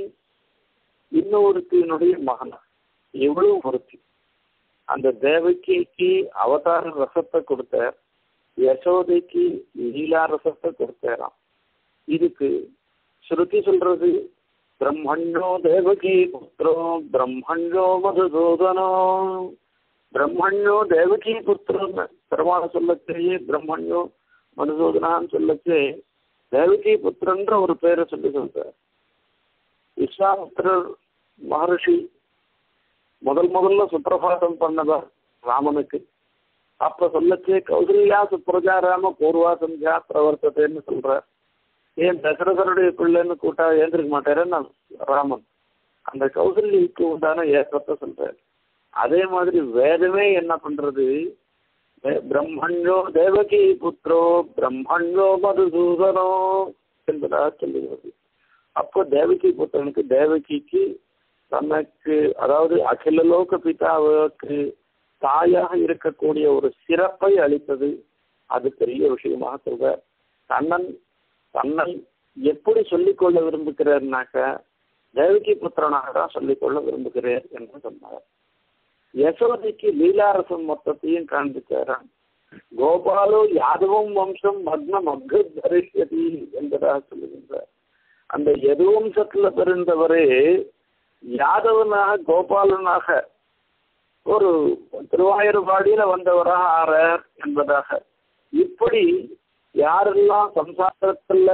இன்னொருத்தினுடைய மகனா, எவ்வளவு ஒருத்தி. அந்த தேவகிக்கு அவதார ரசத்தை கொடுத்தார், யசோதைக்கு லீலா ரசத்தை கொடுத்தாராம். இதுக்கு ஸ்ருதி சொல்றது பிரம்மண்யோ தேவகி புத்திரோ பிரம்மண்யோ மதுசூதனோ. பிரம்மண்யோ தேவகி புத்திரன்னு பெருமாளை சொல்லச்சேயே பிரம்மண்யோ மதுசூதனான்னு சொல்லச்சே தேவகி புத்திரன்ற ஒரு பேரை சொல்லி சொல்றார். விஸ்வாமித்திரர் மகர்ஷி முதல்ல சுப்பிரபாதம் பண்ணவர் ராமனுக்கு. அப்ப சொல்லச்சே கௌசல்யா சுப்ரஜா ராம பூர்வா சந்தியா பிரவர்த்தத்தைன்னு சொல்றார். ஏன் தசரதனுடைய பிள்ளைன்னு கூட்டா ஏந்திருக்க மாட்டேறேன்னு ராமன் அந்த கௌசல்யக்கு உண்டான ஏற்றத்தை சொல்றார். அதே மாதிரி வேதமே என்ன பண்றது, பிரம்மண்யோ தேவகி புத்திரோ பிரம்மண்யோ மதுசூதனோ என்பதாக சொல்லுகிறது. அப்போ தேவகி புத்திரனுக்கு தேவகிக்கு தனக்கு, அதாவது அகில லோக பிதாவுக்கு தாயாக இருக்கக்கூடிய ஒரு சிறப்பை அளித்தது. அது பெரிய விஷயமாக சொல்ற. தன்னை எப்படி சொல்லிக்கொள்ள விரும்புகிறார்னாக்க தேவகி புத்திரனாக தான் சொல்லிக்கொள்ள விரும்புகிறேன் என்று சொன்னார். யசோதைக்கு லீலாரசம் மொத்தத்தையும் காண்பிச்சாராம். கோபாலோ யாதவம் வம்சம் மக்னம் அக்தரிஷ்யதி என்பதாக சொல்லுகின்றார். அந்த எது வம்சத்துல பிறந்தவரே யாதவனாக கோபாலனாக ஒரு திருவாயூர்பாடியில வந்தவராக ஆறார் என்பதாக. இப்படி யாரெல்லாம் சம்சாரத்துல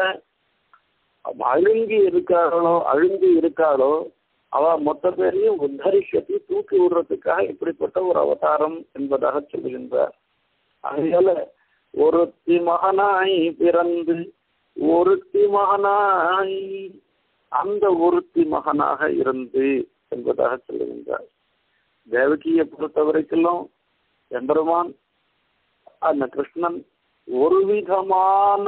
அழுங்கி இருக்காளோ அவ மொத்த பேரையும் உத்தரிஷத்தை தூக்கி விடுறதுக்காக இப்படிப்பட்ட ஒரு அவதாரம் என்பதாக சொல்லுகின்றார். அதனால ஒருத்தி மகனாய் பிறந்து ஒருத்தி மகனாய், அந்த ஒருத்தி மகனாக இருந்து என்பதாக சொல்லுகின்றார். தேவகியை பொறுத்த வரைக்கும் எம்பெருமான் அந்த கிருஷ்ணன் ஒரு விதமான,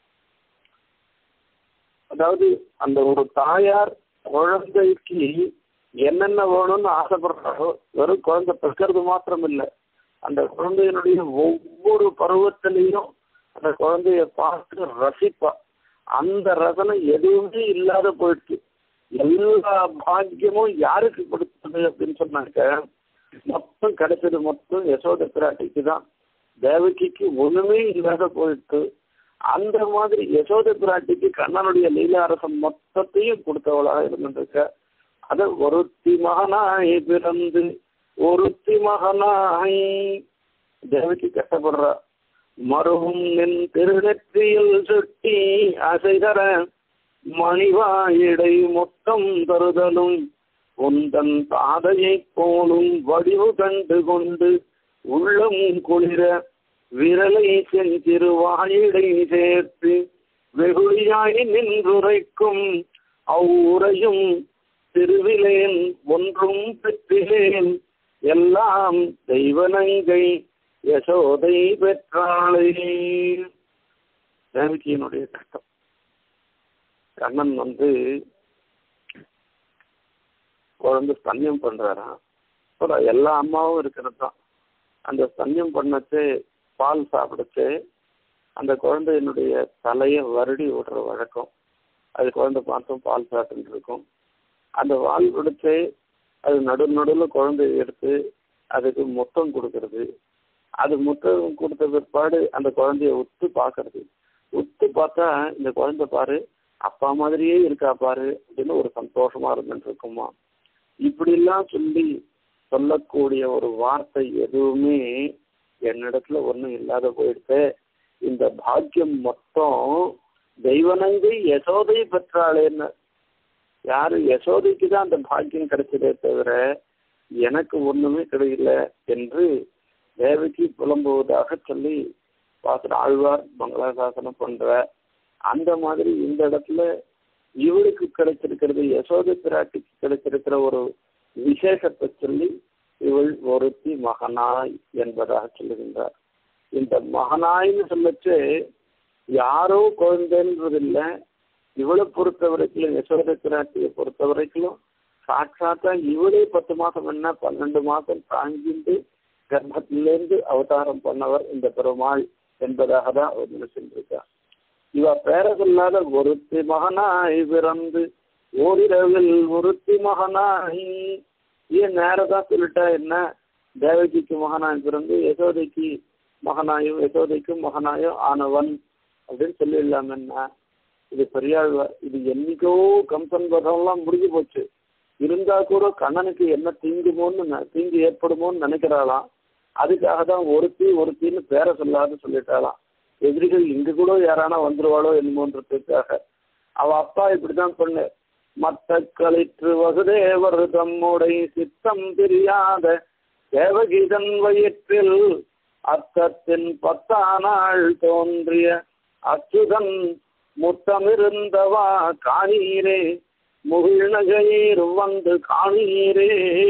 அதாவது அந்த ஒரு தாயார் குழந்தைக்கு என்னென்ன வேணும்னு ஆசைப்படுறாரோ, வெறும் குழந்தை பிறக்கிறது மாத்திரம் இல்லை, அந்த குழந்தையினுடைய ஒவ்வொரு பருவத்திலையும் அந்த குழந்தைய பார்த்து ரசிப்பா. அந்த ரசனை எதுவுமே இல்லாத போயிடுச்சு. எல்லா பாக்கியமும் யாருக்கு கொடுத்தது அப்படின்னு சொன்னாக்க மொத்தம் கிடைச்சது மொத்தம் யசோத பிராட்டிக்கு தான். தேவகிக்கு ஒண்ணுமே இல்லாத போயிட்டு அந்த மாதிரி யசோத பிராட்டிக்கு கண்ணனுடைய லீலாரசம் மொத்தத்தையும் கொடுத்தவளாக இருந்திருக்க. அத ஒருத்தி மகனாய் பிறந்து ஒருத்தி மகனாய் தேவகி கஷ்டப்படுறா. மருவும் நின் திருநெற்றியில் சுட்டி அசைதர மணிவாயிடை மொத்தம் தருதலும் உந்தன் தாதையைப் போலும் வடிவு கண்டு கொண்டு உள்ளம் குளிர விரலை செஞ்சிருவாயிடை சேர்த்து வெகுளியாய் நின்றுரைக்கும் அவ்வுரையும் திருவிலேன் ஒன்றும் பெற்றிலேன் எல்லாம் தெய்வனங்கை யசோதை பெற்றாளே. தேவகியினுடைய கஷ்டம். கண்ணன் குழந்தை ஸ்தன்யம் பண்றாராம். எல்லா அம்மாவும் இருக்கிறது தான். அந்த ஸ்தன்யம் பண்ணச்சு பால் சாப்பிடுச்சு அந்த குழந்தையினுடைய தலையை வருடி விடுற வழக்கம். அது குழந்தை பார்த்தோம் பால் சாப்பிட்டு இருக்கும். அந்த வால் பிடிச்சு அது நடுவில் குழந்தைய எடுத்து அதுக்கு முத்தம் கொடுக்கறது. அது முத்தம் கொடுத்த பிற்பாடு அந்த குழந்தைய உத்து பார்க்கறது. உத்து பார்த்தா இந்த குழந்தை பாரு அப்பா மாதிரியே இருக்கா பாரு அப்படின்னு ஒரு சந்தோஷமா இருந்துட்டு இருக்குமா. இப்படிலாம் சொல்லக்கூடிய ஒரு வார்த்தை எதுவுமே என்னிடத்துல ஒன்றும் இல்லாத போயிடுச்சு. இந்த பாக்கியம் மொத்தம் தெய்வனங்கை யசோதை பெற்றாளேன்னு. யாரு யசோதைக்கு தான் அந்த பாக்கியம் கிடைச்சதே தவிர எனக்கு ஒண்ணுமே கிடைக்கல என்று தேவகி புலம்புவதாக சொல்லி ஆழ்வார் மங்களாசாசனம் பண்ற. அந்த மாதிரி இந்த இடத்துல இவளுக்கு கிடைச்சிருக்கிறது யசோதை பிராட்டிக்கு கிடைச்சிருக்கிற ஒரு விசேஷத்தை சொல்லி இவள் ஒருத்தி மகனாய் என்பதாக சொல்லுகின்றார். இந்த மகனாய்னு சொல்லச்சு யாரோ குழந்தைன்றது இல்லை. இவளை பொறுத்த வரைக்கும் யசோதை பிராட்டியை பொறுத்த வரைக்கும் சாட்சாத்தா இவளே 10 மாசம் என்ன 12 மாசம் தாங்கிட்டு கர்ப்பத்திலிருந்து அவதாரம் பண்ணவர் இந்த பெருமாள் என்பதாக தான் அவர் நினைச்சிருக்கார். இவ பேர சொல்லாத ஒருத்தி மகனாய் பிறந்து ஓரிரவில் ஒருத்தி மகனாய் ஏன் நேரதான் சொல்லிட்டா என்ன, தேவகிக்கு மகனாய் பிறந்து யசோதைக்கு மகனாயும் யசோதைக்கும் மகனாயும் ஆனவன் அப்படின்னு சொல்லிடலாமன்னா இது பெரியாழ்வார். இது என்னைக்கோ கம்சன் வதம்லாம் முடிஞ்சு போச்சு. இருந்தா கூட கண்ணனுக்கு என்ன தீங்கு ஏற்படுமோன்னு நினைக்கிறாளாம். அதுக்காக தான் ஒருத்தின்னு பேர சொல்லாது சொல்லிட்டாளாம். எதிரிகள் இங்கு கூட யாரானா வந்துருவாளோ என்னமோன்றதுக்காக. அவ அப்பா இப்படிதான் சொன்ன மத்த களிற்று வசுதேவர் தம்முடைய சித்தம் தெரியாத தேவகீதன் வயிற்றில் அர்த்தத்தின் 10ஆம் நாள் தோன்றிய அச்சுதன் முத்தமிருந்தவா காணீரே முகிழ்நகையீர் வந்து காணீரே.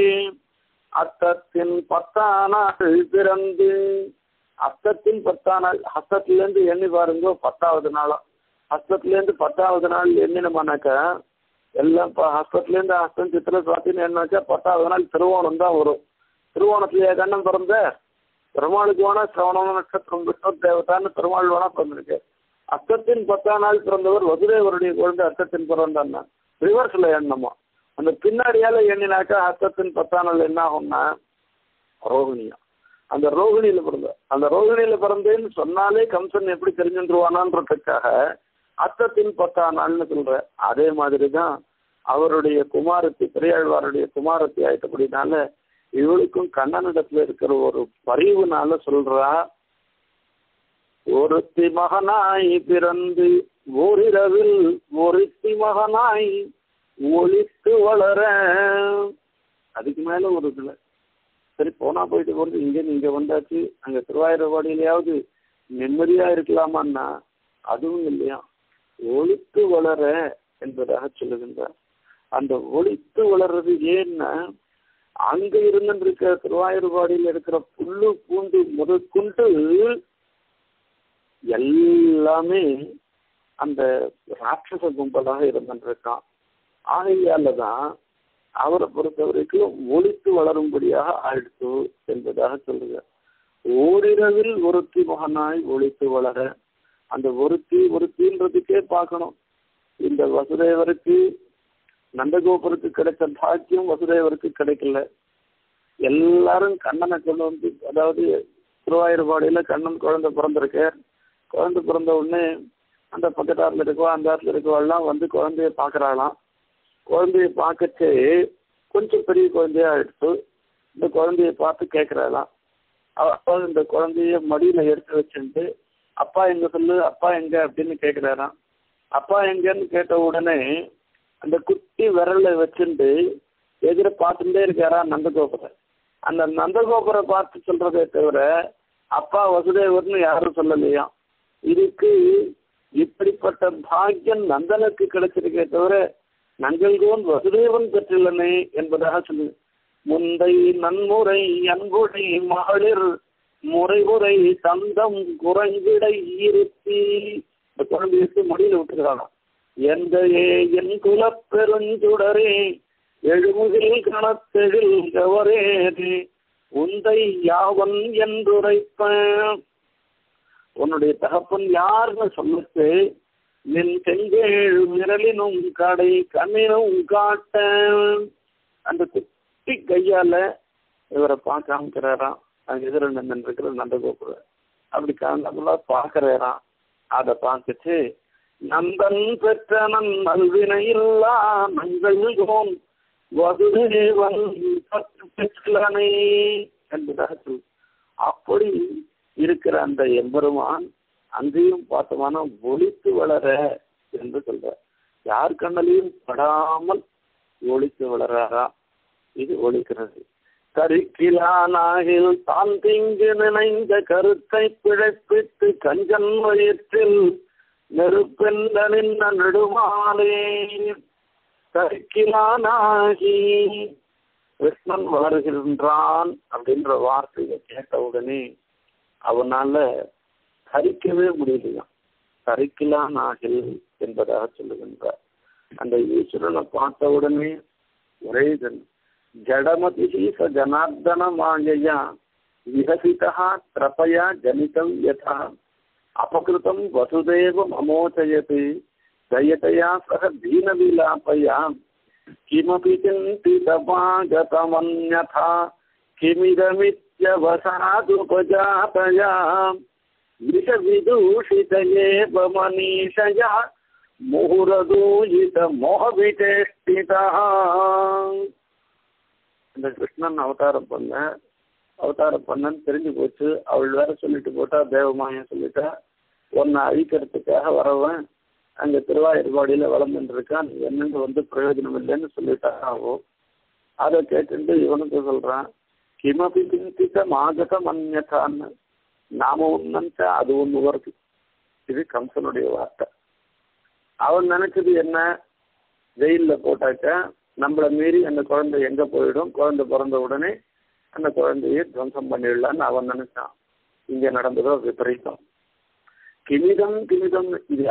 அர்த்தத்தின் 10ஆம் நாள் பிறந்து அர்த்தத்தின் 10ஆம் நாள் ஹஸ்தத்திலேருந்து எண்ணி பாருங்க 10வது நாளா. ஹஸ்தத்திலேருந்து 10வது நாள் எண்ணினமானாக்கா எல்லாம் ஹஸ்தத்திலேருந்து ஹஸ்தம் சித்திர சுவாத்தின்னு என்னாக்கா 10வது நாள் திருவோணம் தான் வரும். திருவோணத்திலேயே கண்ணன் பிறந்த பெருமாளுக்கு வேணா சிரவணம் நட்சத்திரம் விஷ்ணு தேவதான்னு பெருமாள் வேணா பிறந்திருக்கு. அர்த்தத்தின் 10ஆம் நாள் பிறந்தவர் வசுதேவருடைய குழந்தை அர்த்தத்தின் பிறந்தான்னா ரிவர்ஸ்ல எண்ணமா. அந்த பின்னாடியால எண்ணினாக்கா அர்த்தத்தின் 10ஆம் நாள் என்ன ஆகும்னா ரோகிணியா. அந்த ரோகிணியில பிறந்த அந்த ரோகிணியில பிறந்தேன்னு சொன்னாலே கம்சன் எப்படி தெரிஞ்சுருவானான்றதுக்காக அர்த்தத்தின் 10ஆம் நாள்னு சொல்ற. அதே மாதிரிதான் அவருடைய குமாரத்தி பெரியாழ்வாருடைய குமாரத்தி ஆயிட்டபடினால இவளுக்கும் கண்ணனிடத்துல இருக்கிற ஒரு பரிவுனால சொல்றா ஒருத்தி மகனாய் பிறந்து ஓரிரவில் ஒருத்தி மகனாய் ஒளித்து வளர. அதுக்கு மேல ஒரு இதுல சரி போனா போயிட்டு போறது இங்க வந்தாச்சு அங்க திருவாயூரபாடியிலையாவது நிம்மதியா இருக்கலாமான்னா அதுவும் இல்லையா. ஒளித்து வளர என்பதாக சொல்லுகின்றார். அந்த ஒளித்து வளர்றது ஏன்னா அங்க இருந்துருக்க திருவாயூரபாடியில் இருக்கிற புல்லு பூண்டு முதற்கொண்டு எல்லாமே அந்த ராட்சச கும்பலாக இருந்துருக்கான். ஆகையாலதான் அவரை பொறுத்த வரைக்கும் ஒளித்து வளரும்படியாக ஆயிடுச்சு என்பதாக சொல்லுங்க. ஓரிரவில் ஒருத்தி மகனாய் ஒளித்து வளர. அந்த ஒருத்தின்றதுக்கே பார்க்கணும். இந்த வசுதேவருக்கு நந்தகோபுரத்துக்கு கிடைச்ச பாக்கியம் வசுதேவருக்கு கிடைக்கல. எல்லாரும் கண்ணனை கொண்டு வந்து அதாவது திருவாயூர்பாடியில கண்ணன் குழந்தை பிறந்திருக்க. குழந்தை பிறந்த உடனே அந்த பக்கத்தாரில் இருக்கவா அந்த ஆற்றுல இருக்கவாள்லாம் வந்து குழந்தைய பார்க்கறாளாம். குழந்தைய பார்க்கச்சே கொஞ்சம் பெரிய குழந்தையா ஆயிடுச்சு. இந்த குழந்தைய பார்த்து கேட்கறாளாம். அப்பா இந்த குழந்தைய மடியில எடுத்து வச்சுட்டு அப்பா எங்க சொல்லு அப்பா எங்க அப்படின்னு கேட்கிறாராம். அப்பா எங்கன்னு கேட்ட உடனே அந்த குட்டி விரலை வச்சுட்டு எதிர பார்த்துட்டே இருக்காரா நந்தகோபுரம். அந்த நந்தகோபுரை பார்த்து சொல்றதே தவிர அப்பா வசுதேவர்னு யாரும் சொல்லலையா. இதுக்கு இப்படிப்பட்ட பாக்கியம் நந்தனுக்கு கிடைச்சிருக்கே தவிர நங்கள்கோன் வசுதேவன் பெற்றுள்ளனே என்பதாக சொல்லு. முந்தை நன்முறை அன்புடை மகளிர் முறைமுறை தந்தம் குறைஞ்சிடை இருத்தி இந்த குழந்தைக்கு முடியல விட்டுக்கிறாங்க. எந்த என் குலப்பெருஞ்சுடரே எழுமுகில் கணத்தெழில் கவரேது உந்தை யாவன் என்றுரைப்ப. உன்னுடைய தகப்பன் யாருன்னு சொல்லிட்டு நின் செங்கேழ் விரலினும் கடை கண்ணினும் காட்ட. அந்த குட்டி கையால இவரை காமிக்கிறாராம். அங்கே எதிர நின்று இருக்கிற நந்தகோபுரம் அப்படி காமிக்கலாம் பார்க்கிறாராம். அதை பார்த்துட்டு நந்தன் பெற்ற நல்வினை இல்லா நங்கள்கோன் வசுதேவன் பெற்றனே என்பதாக சொல். அப்படி இருக்கிற அந்த எம்பெருமான் அங்கேயும் பார்த்தோம்னா ஒளித்து வளர என்று சொல்ற. யார் கண்ணலையும் படாமல் ஒளித்து வளராரா. இது ஒளிக்கிறது. கருக்கிலானாகில் தான் திங்கு நினைந்த கருத்தை பிழைப்பித்து கஞ்சன் வயிற்றில் நெருப்பென்ற நின்ற நெடுமாலே. கருக்கிலானாகி கிருஷ்ணன் வளர்கின்றான் அப்படின்ற வார்த்தையை கேட்ட உடனே அவனால கரிக்கவே முடியலையாம். கரிக்கலானாகில் என்பதாக சொல்லுகின்றார். அந்த ஈஸ்வரனை பார்த்த உடனே ஒரே ஜடமதி ச ஜனார்தன மாயையா விகசிதா திரபயா ஜனிதம் யதா அபகிருதம் வசுதேவம் அமோச்சயத் தயதயா சக தீனவிலாபயா கிமபி சிந்திதமாகதமன்யதா கிமிதமித்யவசாதுபஜாதயா விஷவிதூஷிதயேவ மனீஷயா முஹுரதூயித மோகவிதேஷ்டிதா. இந்த கிருஷ்ணன் அவதாரம் பண்ணன்னு தெரிஞ்சு போச்சு. அவள் வேற சொல்லிட்டு போட்டா, தேவமாயம் சொல்லிட்டா, உன்னை அழிக்கிறதுக்காக வரவன் அங்க திருவாயூர்பாடியில வளர்ந்துட்டு இருக்கான், என்னன்னு வந்து பிரயோஜனம் இல்லைன்னு சொல்லிட்டாவோ. அதை கேட்டு இவனுக்கு சொல்றான், கிமபி சிந்தித்த மாகத மன்யதான்னு. நாம ஒன்னு நினைச்சா அது ஒண்ணு வருது. இது கம்சனுடைய வார்த்தை. அவன் நினைச்சது என்ன, ஜெயில போட்டாக்கா நம்மளை மீறி அந்த குழந்தை எங்க போயிடும், குழந்தை பிறந்த உடனே அந்த குழந்தையை துவம்சம் பண்ணிடலான்னு அவன் நினைச்சான். இங்க நடந்ததோ விபரீதம். கிமிதம் இது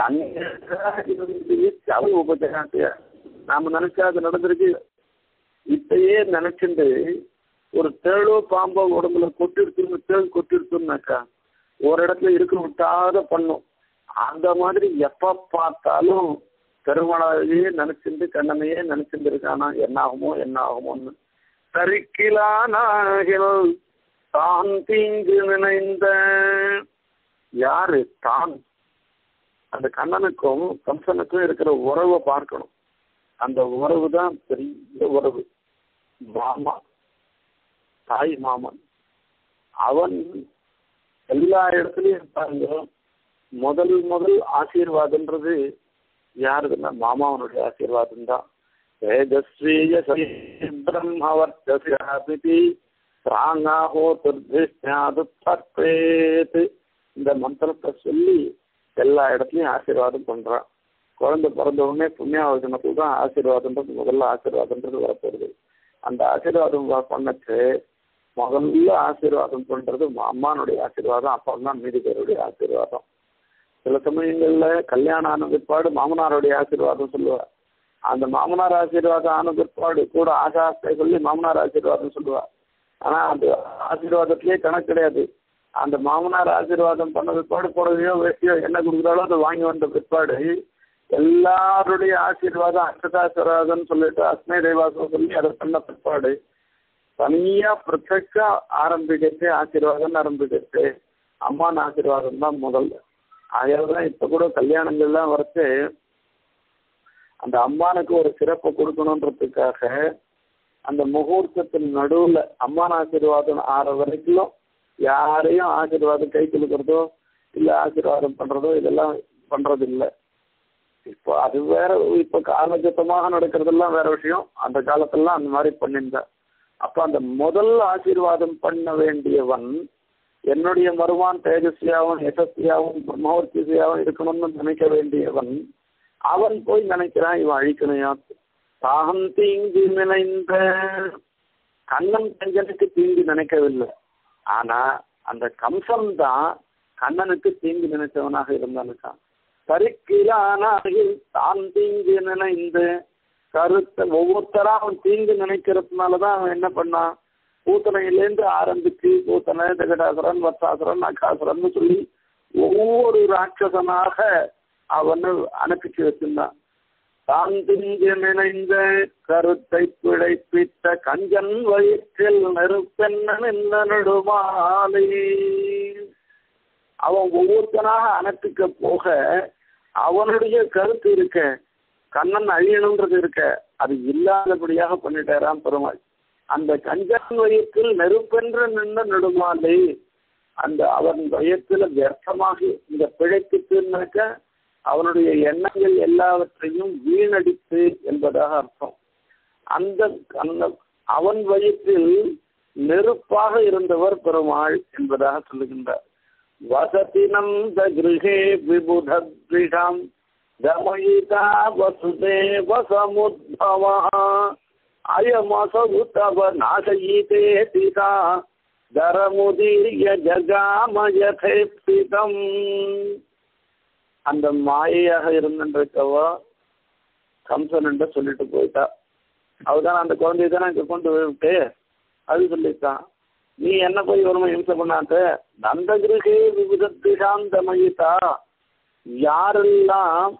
அந்நிய உபச்சார நாம நினைச்சா அது நடந்திருக்கு. இப்பயே நினைச்சுட்டு ஒரு தேளோ பாம்போ உடம்புல தேள் கொட்டிருக்குன்னாக்கா ஒரு இடத்துல இருக்க விட்டாத பண்ணும். அந்த மாதிரி எப்ப பார்த்தாலும் பெருமாளையே நினைச்சிட்டு கண்ணனையே நினைச்சிட்டு இருக்கானா, என்ன ஆகுமோன்னு. கரிக்கிலானாகில் தான் தீங்கு நினைந்த. யாரு தான்? அந்த கண்ணனுக்கும் கம்சனுக்கும் இருக்கிற உறவை பார்க்கணும். அந்த உறவு தான் பெரிய உறவு. மாமா, தாய் மாமன். அவன் எல்லா இடத்துலயும் இருப்பாங்க. முதல் ஆசீர்வாதம்ன்றது யாருக்குன்னா மாமாவனுடைய ஆசீர்வாதம் தான். தேஜஸ்வீய பிரம்மவர்த்தி பிராணாஹோ துர்திஷ்டாது. இந்த மந்திரத்தை சொல்லி எல்லா இடத்துலயும் ஆசீர்வாதம் பண்றான். குழந்தை பிறந்த உடனே புண்ணியாவசனத்துக்கு தான் ஆசீர்வாதம்ன்றது முதல்ல ஆசீர்வாதம்ன்றது வரப்போகுது. அந்த ஆசீர்வாதம் பண்ணச்சு முதல்ல ஆசீர்வாதம் பண்றது அம்மானுடைய ஆசீர்வாதம், அப்புறம் தான் மீதி பேருடைய ஆசீர்வாதம். சில சமயங்கள்ல கல்யாணம் ஆன பிற்பாடு மாமனாருடைய ஆசீர்வாதம் சொல்லுவார். அந்த மாமனார் ஆசீர்வாதம் ஆன பிற்பாடு கூட ஆசாஸ்தை சொல்லி மாமனார் ஆசீர்வாதம் சொல்லுவார். ஆனா அந்த ஆசீர்வாதத்திலே கணக்கு கிடையாது. அந்த மாமனார் ஆசீர்வாதம் பண்ண பிற்பாடு புடவையோ வேட்டியோ என்ன கொடுக்குறாலோ அதை வாங்கி வந்த பிற்பாடு எல்லாருடைய ஆசீர்வாதம் அஷ்டதாசீர்வாதம் சொல்லிட்டு அஸ்மை தேவாசம் சொல்லி அதை பண்ண பிற்பாடு தனியா பிரத்யட்சா ஆரம்பிக்கிட்டு ஆசீர்வாதம் ஆரம்பிக்கிட்டு அம்மான ஆசீர்வாதம் தான் முதல்ல. அதனாலதான் இப்ப கூட கல்யாணங்கள்லாம் வரைச்சு அந்த அம்மானுக்கு ஒரு சிறப்பு கொடுக்கணுன்றதுக்காக அந்த முகூர்த்தத்தின் நடுவுல அம்மான ஆசீர்வாதம் ஆற வரைக்கும் யாரையும் ஆசீர்வாதம் கை கொடுக்கறதோ இல்ல ஆசீர்வாதம் பண்றதோ இதெல்லாம் பண்றது இல்லை. இப்போ அது வேற, இப்ப காலகட்டமாக நடக்கிறதெல்லாம் வேற விஷயம். அந்த காலத்திலாம் அந்த மாதிரி பண்ணியிருந்தா. அப்ப அந்த முதல் ஆசீர்வாதம் பண்ண வேண்டியவன் என்னுடைய மருமான் தேஜஸ்வியாவும் யசஸ்வியாவும் பிரம்மோர்த்தியாவும் இருக்கணும்னு நினைக்க வேண்டியவன் அவன் போய் நினைக்கிறான் இவன் அழிக்கணையா. தாகம் தீங்கு நினைந்த கண்ணன் கஞ்சனுக்கு தீங்கு நினைக்கவில்லை. ஆனா அந்த கம்சன் தான் கண்ணனுக்கு தீங்கு நினைத்தவனாக இருந்தானுக்கான். கருக்கிலானாகில் தான் தீங்கு நினைந்து கருத்தை ஒவ்வொருத்தரா அவன் தீங்கு நினைக்கிறதுனாலதான் அவன் என்ன பண்ணான், பூத்தனையிலேருந்து ஆரம்பிச்சு பூத்தனை, ஜெகடாசுரன், வத்சாசுரன், நகாசுரன் சொல்லி ஒவ்வொரு ராட்சசனாக அவனை அனுப்பிச்சு வச்சிருந்தான். தான் தீங்கு நினைந்த கருத்தை பிழைப்பித்த கஞ்சன் வயிற்றில் நெருப்பென்ன நெடுமாலை. அவன் ஒவ்வொருத்தனாக அனுப்பிக்க போக அவனுடைய கருத்து இருக்க, கண்ணன் அழியணுன்றது இருக்க, அது இல்லாதபடியாக பண்ணிட்டாராம் பெருமாள். அந்த கஞ்சன் வயிற்றில் நெருப்பென்று நின்ற நெடுமாலை, அந்த அவன் வயத்துல வியர்த்தமாக இந்த பிழைப்புனாக்க அவனுடைய எண்ணங்கள் எல்லாவற்றையும் வீணடித்து என்பதாக அர்த்தம். அந்த அவன் வயிற்றில் நெருப்பாக இருந்தவர் பெருமாள் என்பதாக சொல்லுகின்றார். வசதினந்த கிருஹே விபுதத்ரிஷாம் தமயிதா வசுதேவ சமுத்பவா அயமசவு தவ நாசயிதே பிதா தரமுதீர்ய ஜகாமயதேப்சிதம். அந்த மாயையாக இருந்திருக்கவ கம்சன் என்று சொல்லிட்டு போயிட்டா. அவதான் அந்த குழந்தைய தானே இங்க கொண்டு விட்டு அது சொல்லிட்டான். நீ என்ன போய் வருமா இம்சை பண்ணாத்த நந்த கிருஹே விபுதத்ரிஷாம் தமயிதா, யாரெல்லாம்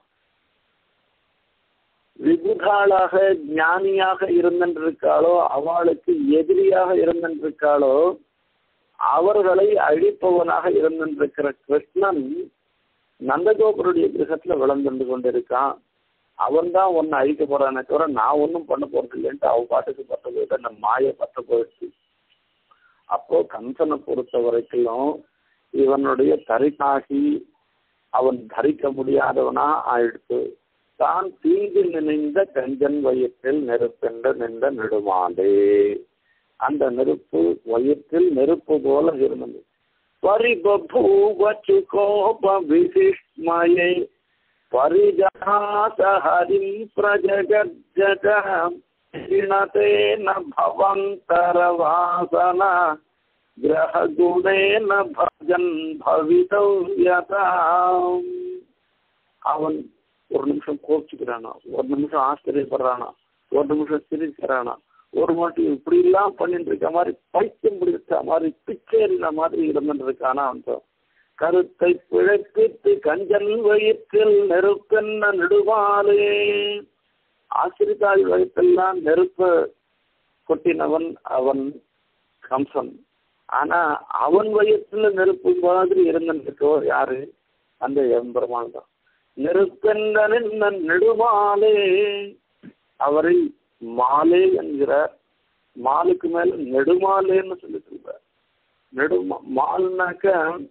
விபுதாளாக ஞானியாக இருந்திருக்காளோ அவளுக்கு எதிரியாக இருந்திருக்காளோ அவர்களை அழிப்பவனாக இருந்திருக்கிற கிருஷ்ணன் நந்தகோபருடைய கிரகத்துல விளந்து கொண்டிருக்கான். அவன் தான் ஒன்னு அழிக்க போறானே தவிர நான் ஒன்னும் பண்ண போறது இல்லைன்ட்டு அவ பாட்டுக்கு பத்த போயிட்டு அந்த மாய பத்த போயிடுச்சு. அப்போ கம்சனை பொறுத்த வரைக்கும் இவனுடைய தரிசாகி அவன் தரிக்க முடியாதவனா ஆயிடுச்சு. தான் தீங்கு நினைந்த கஞ்சன் வயிற்றில் நெருப்பென்ற நின்ற நெடுமாலே, அந்த நெருப்பு வயிற்றில் நெருப்பு போல இருந்தது. பரிபூவச்சு கோப விசிஷ்மயை பரிஜாத ஹரிம் பிரஜகஜகம் இணதேன பவந்தரவாசன கிரககுணேன பஜன் பவிதவ்யதாம். அவன் ஒரு நிமிஷம் கோபிச்சுக்கிறானா, ஒரு நிமிஷம் ஆச்சரியப்படுறானா, ஒரு நிமிஷம் சிரிக்கிறானா, ஒரு மாட்டி இப்படி எல்லாம் பண்ணிட்டு இருக்க மாதிரி பைத்தியம் பிடிச்ச மாதிரி பிச்சேறின மாதிரி இருந்துட்டு இருக்கானா. அந்த கருத்தை பிழைப்பித்து கஞ்சன் வயிற்றில் நெருப்பென்ன நெடுமாலே, ஆசிரித்தாள் வயிற்றெல்லாம் நெருப்ப கொட்டினவன் அவன் கம்சன். ஆனா அவன் வயிற்றுல நெருப்பு மாதிரி இருந்திருக்கவர் யாரு, அந்த எம்பெருமான் தான். நெருப்பென்ன நெடுமாலே, அவரை மாலே என்கிறார். மாலுக்கு மேல நெடுமாலேன்னு சொல்லி சொல்றார். மால்னாக்க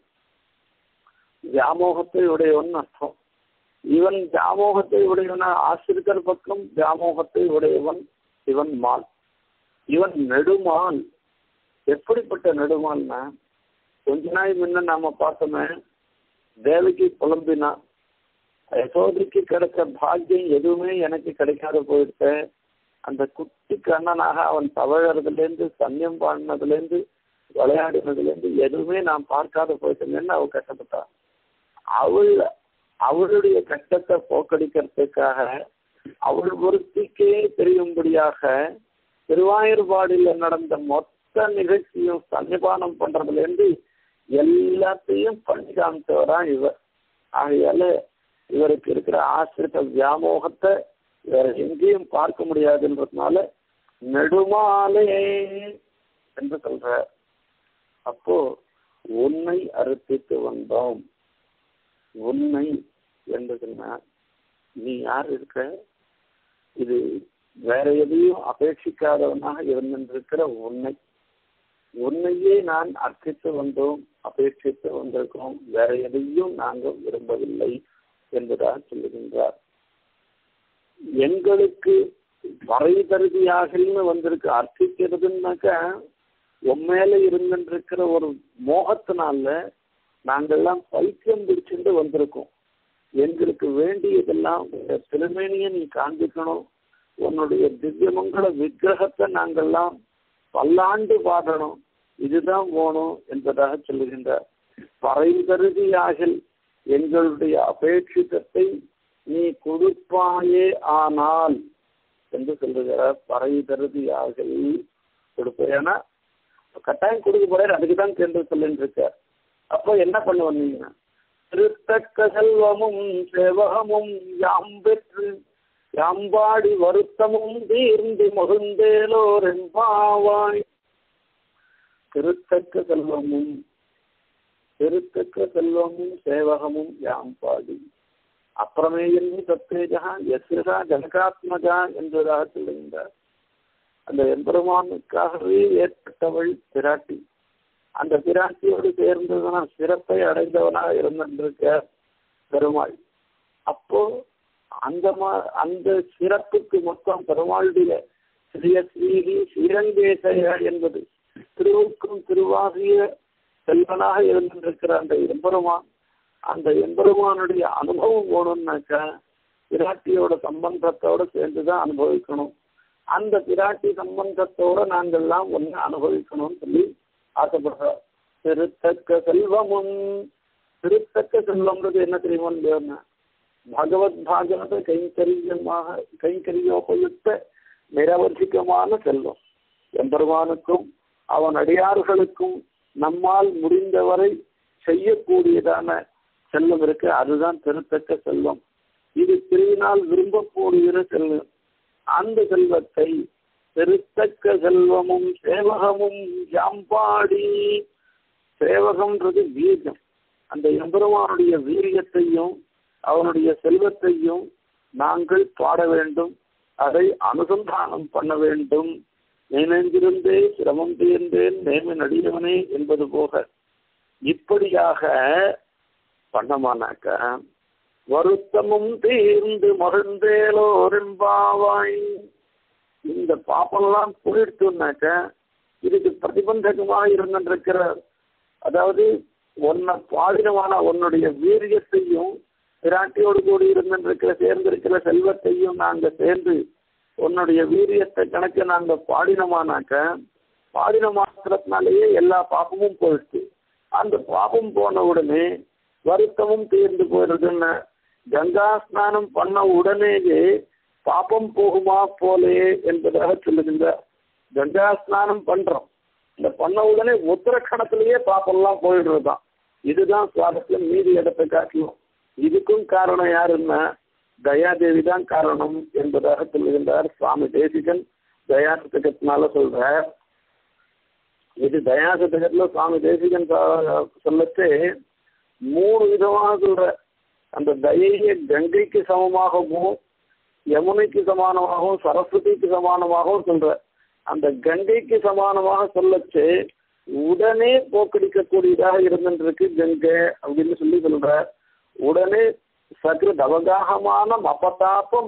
வியாமோகத்தை உடையவன் அர்த்தம். இவன் வியாமோகத்தை உடையவன, ஆசிரியர் பக்கம் வியாமோகத்தை உடையவன் இவன் மால். இவன் நெடுமால். எப்படிப்பட்ட நெடுமால்னா, கொஞ்ச நாள் முன்ன நாம பார்த்தோமே, தேவகி புலம்பினா யசோதைக்கு கிடைச்ச பாக்கியம் எதுவுமே எனக்கு கிடைக்காத போயிடுச்சு. அந்த குட்டி கண்ணனாக அவன் தவழறதுலேருந்து சன்னியம் பாடினதுலேருந்து விளையாடினதுலேருந்து எதுவுமே நான் பார்க்காத போயிட்டேன்னு அவள் கஷ்டப்பட்டான். அவளுடைய கஷ்டத்தை போக்கடிக்கிறதுக்காக அவள் ஒருத்திக்கே தெரியும்படியாக திருவாயூர்பாடியில் நடந்த மொத்த நிகழ்ச்சியும் சன்னிபானம் பண்றதுலேருந்து எல்லாத்தையும் பண்ணி காமிச்சவரான் இவர். ஆகையால இவருக்கு இருக்கிற ஆசிரித்த வியாமோகத்தை வேற எங்கேயும் பார்க்க முடியாதுன்றதுனால நெடுமாலே என்று சொல்ற. அப்போ உன்னை அர்ப்பித்து வந்தோம். உன்னை என்றதுன்னா நீ யார் இருக்க, இது வேற எதையும் அபேட்சிக்காதவனாக இருந்திருக்கிற உன்னையே நான் அர்ப்பித்து வந்தோம், அபேட்சித்து வந்திருக்கோம், வேற எதையும் நாங்கள் விரும்பவில்லை என்பதாக சொல்லுகின்றார். எங்களுக்கு வரை தருதியாகன்னு வந்திருக்கு. அர்ச்சிக்கிறதுனாக்கா உண்மையில இருந்துருக்கிற ஒரு மோகத்தினால நாங்கள்லாம் பைத்தியம் பிடிச்சுட்டு வந்திருக்கோம். எங்களுக்கு வேண்டியதெல்லாம் திருமேனியை நீ காண்பிக்கணும், உன்னுடைய திவ்யமங்கள விக்கிரகத்தை நாங்கள்லாம் பல்லாண்டு பாடணும், இதுதான் வேணும் என்பதாக சொல்லுகின்றார். பறை தருதியாகில் எங்களுடைய அபேட்சிதத்தை நீ கொடுப்பாயே ஆனால் என்று சொல்லுகிறார். பறை தருதியாகில் கொடுப்பேன்னா கட்டாயம் கொடுக்க போறாரு, அதுக்குதான் கேட்டு சொல்லிட்டு இருக்கார். அப்போ என்ன பண்ணுவோம் நீங்க? திருத்தக்க செல்வமும் சேவகமும் யாம் பெற்று யாம்பாடி வருத்தமும் தீர்ந்து மகிழ்ந்தேலோர் என்பாவாய். திருத்தக்க செல்வமும் சேவகமும் யாம் பாடி அப்புறமேயி தத்தேஜா யஸ்ரா ஜனகாத்மஜா என்பதாக சொல்லுகின்றார். அந்த எம்பெருமானுக்காகவே ஏற்பட்டவள் பிராட்டி. அந்த பிராட்டியோடு சேர்ந்தவனா சிறப்பை அடைந்தவனாக இருந்திருக்க பெருமாள். அப்போ அந்த சிறப்புக்கு மொத்தம் பெருமாளுடைய ஸ்ரீஹி ஸ்ரீரங்கேசய என்பது திருவுக்கும் திருவாகிய செல்வனாக இருந்திருக்கிற அந்த எம்பெருமான், அந்த எம்பெருமானுடைய அனுபவம் போகணும்னாக்கா பிராட்டியோட சம்பந்தத்தோட சேர்ந்துதான் அனுபவிக்கணும். அந்த பிராட்டி சம்பந்தத்தோட நாங்கள்லாம் ஒன்று அனுபவிக்கணும்னு சொல்லி ஆசைப்படுறார். திருத்தக்க செல்வமும் திருத்தக்க செல்வம்ன்றது என்ன தெரியுமா? பகவத் பாகவத கைங்கரியோபயுக்த நிரவதிகமான செல்வம். எம்பெருமானுக்கும் அவன் அடியார்களுக்கும் நம்மால் முடிந்தவரை செய்யக்கூடியதான செல்வம் இருக்கு, அதுதான் திருத்தக்க செல்வம். இது திருவினால் விரும்பக்கூடிய செல்வம். அந்த செல்வத்தை திருத்தக்க செல்வமும் சேவகமும் யாம்பாடி. சேவகம்ன்றது வீரியம். அந்த எம்பெருமானுடைய வீரியத்தையும் அவனுடைய செல்வத்தையும் நாங்கள் பாட வேண்டும், அதை அனுசந்தானம் பண்ண வேண்டும். நினைந்திருந்தே சிரமம் தீர்ந்தேன் நேம நடிகவனே என்பது போக இப்படியாக பண்ணமானாக்க வருத்தமும் தீர்ந்து மகிழ்ந்தேலோரெம்பாவாய். இந்த பாப்பெல்லாம் போயிடுச்சுனாக்க இதுக்கு பிரதிபந்தகமாக இருந்திருக்கிற, அதாவது உன்னை பாடினமான உன்னுடைய வீரியத்தையும் பிராட்டியோடு கூடி இருந்திருக்கிற சேர்ந்திருக்கிற செல்வத்தையும் நாங்க சேர்ந்து உன்னுடைய வீரியத்தை கணக்கு நாங்க பாடினோமானாக்க பாடின மாத்திரத்தினாலேயே எல்லா பாப்பமும் போயிடுச்சு. அந்த பாப்பம் போன உடனே வருத்தமும் தீர்ந்து போயிடுதுன்னு கங்கா ஸ்நானம் பண்ண உடனேயே பாப்பம் போகுமா போலே என்பதாக சொல்லுகின்ற. கங்கா ஸ்நானம் பண்றோம், இந்த பண்ண உடனே உத்தரக்கணத்திலேயே பாப்பெல்லாம் போயிடுறதுதான். இதுதான் சுவாரஸ்யம். மீதி இடத்தை காட்டிலும் இதுக்கும் காரணம் யாருன்னா தயாதேவி தான் காரணம் என்பதாக சொல்லுகின்றார் சுவாமி தேசிகன். தயாசதகத்தினால சொல்ற இது தயாசதகத்துல சுவாமி தேசிகன் சொல்லச்சு 3 விதமாக சொல்ற. அந்த தயையை கங்கைக்கு சமமாகவும் யமுனைக்கு சமானமாகவும் சரஸ்வதிக்கு சமானமாகவும் சொல்ற. அந்த கங்கைக்கு சமானமாக சொல்லச்சு உடனே போக்கடிக்கக்கூடியதாக இருந்துருக்கு கங்கை அப்படின்னு சொல்லி சொல்ற. உடனே சகிருத் அவகாகமானம் அபதாபம்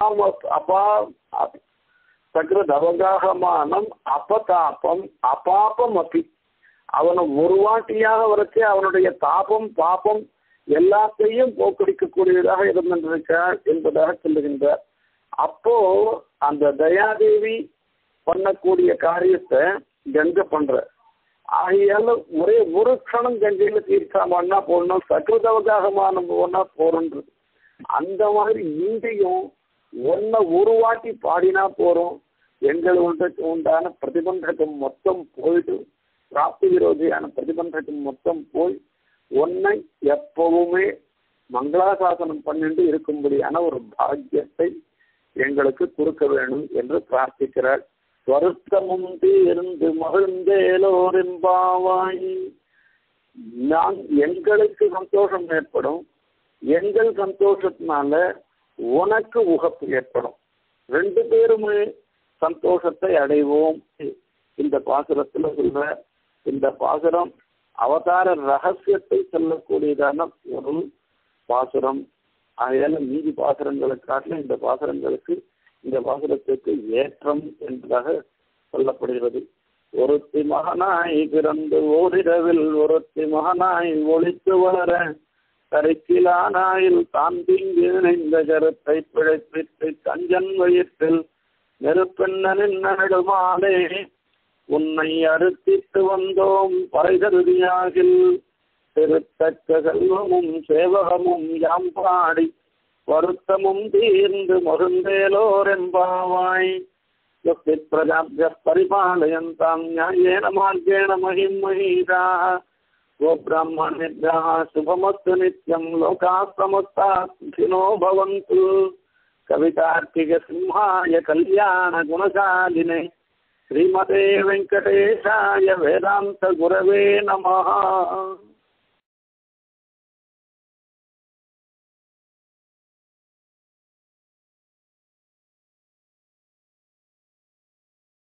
சகிருத் அவகாகமானம் அபதாபம் அபாபம் அப்படி அவனை ஒரு வாட்டியாக வரைச்சு அவனுடைய தாபம் பாபம் எல்லாத்தையும் போக்கடிக்கக்கூடியதாக இருந்திருக்கார் என்பதாக சொல்லுகின்றார். அப்போ அந்த தயாதேவி பண்ணக்கூடிய காரியத்தை கங்கை பண்ற. ஆகையால ஒரே ஒரு க்ஷணம் கங்கையில தீர்த்தாமன்னா போடணும், சகிருதவகாகமான போனா போறன்றது. அந்த மாதிரி இங்கேயும் ஒரு வாட்டி பாடினா போறோம், எங்களுக்கு உண்டான பிரதிபந்தகம் மொத்தம் போயிட்டு பிராப்தி விரோதியான பிரதிபந்தகம் மொத்தம் போய் ஒன்னை எப்பவுமே மங்களாசாசனம் பண்ணிட்டு இருக்கும்படியான ஒரு பாக்கியத்தை எங்களுக்கு கொடுக்க வேண்டும் என்று பிரார்த்திக்கிறார். வருத்தமும் தீர்ந்து மகிழ்ந்தேலோரெம்பாவாய். எங்களுக்கு சந்தோஷம் ஏற்படும், எங்கள் சந்தோஷத்தினால உனக்கு உகப்பு ஏற்படும், 2 பேருமே சந்தோஷத்தை அடைவோம். இந்த பாசுரத்துல சொல்ற இந்த பாசுரம் அவதார ரகசியத்தை சொல்லக்கூடியதான ஒரு பாசுரம். ஆகையால மீதி பாசுரங்களை காட்டிலும் இந்த பாசுரங்களுக்கு இந்த பாசுரத்திற்கு ஏற்றம் என்பதாக சொல்லப்படுகிறது. ஒருத்தி மகனாய் பிறந்து ஓரிரவில் ஒருத்தி மகனாய் ஒழித்து வளர கரைக்கிலானாயில் தான் தீங்கு இணைந்த கருத்தை பிழைப்பித்து கஞ்சன் வயிற்றில் நெருப்பெண்ணனின் நடுமாலே உன்னை அறுத்திட்டு வந்தோம் பறைதருதியாகில் திருத்தக்க செல்வமும் சேவகமும் யாம் பாடி வருத்தமும் தீர்ந்து மருந்தேலோரெம்பாவாய் பிரஜாபிய பரிபாலயந்தாம் ஞாயேன மார்கேண மகிம் மஹீராः गोब्राह्मणेभ्यः शुभमस्तु नित्यं लोकाः समस्ताः सुखिनो भवन्तु कवितार्किकसिंहाय कल्याणगुणशालिने श्रीमते वेङ्कटेशाय वेदान्तगुरवे नमः।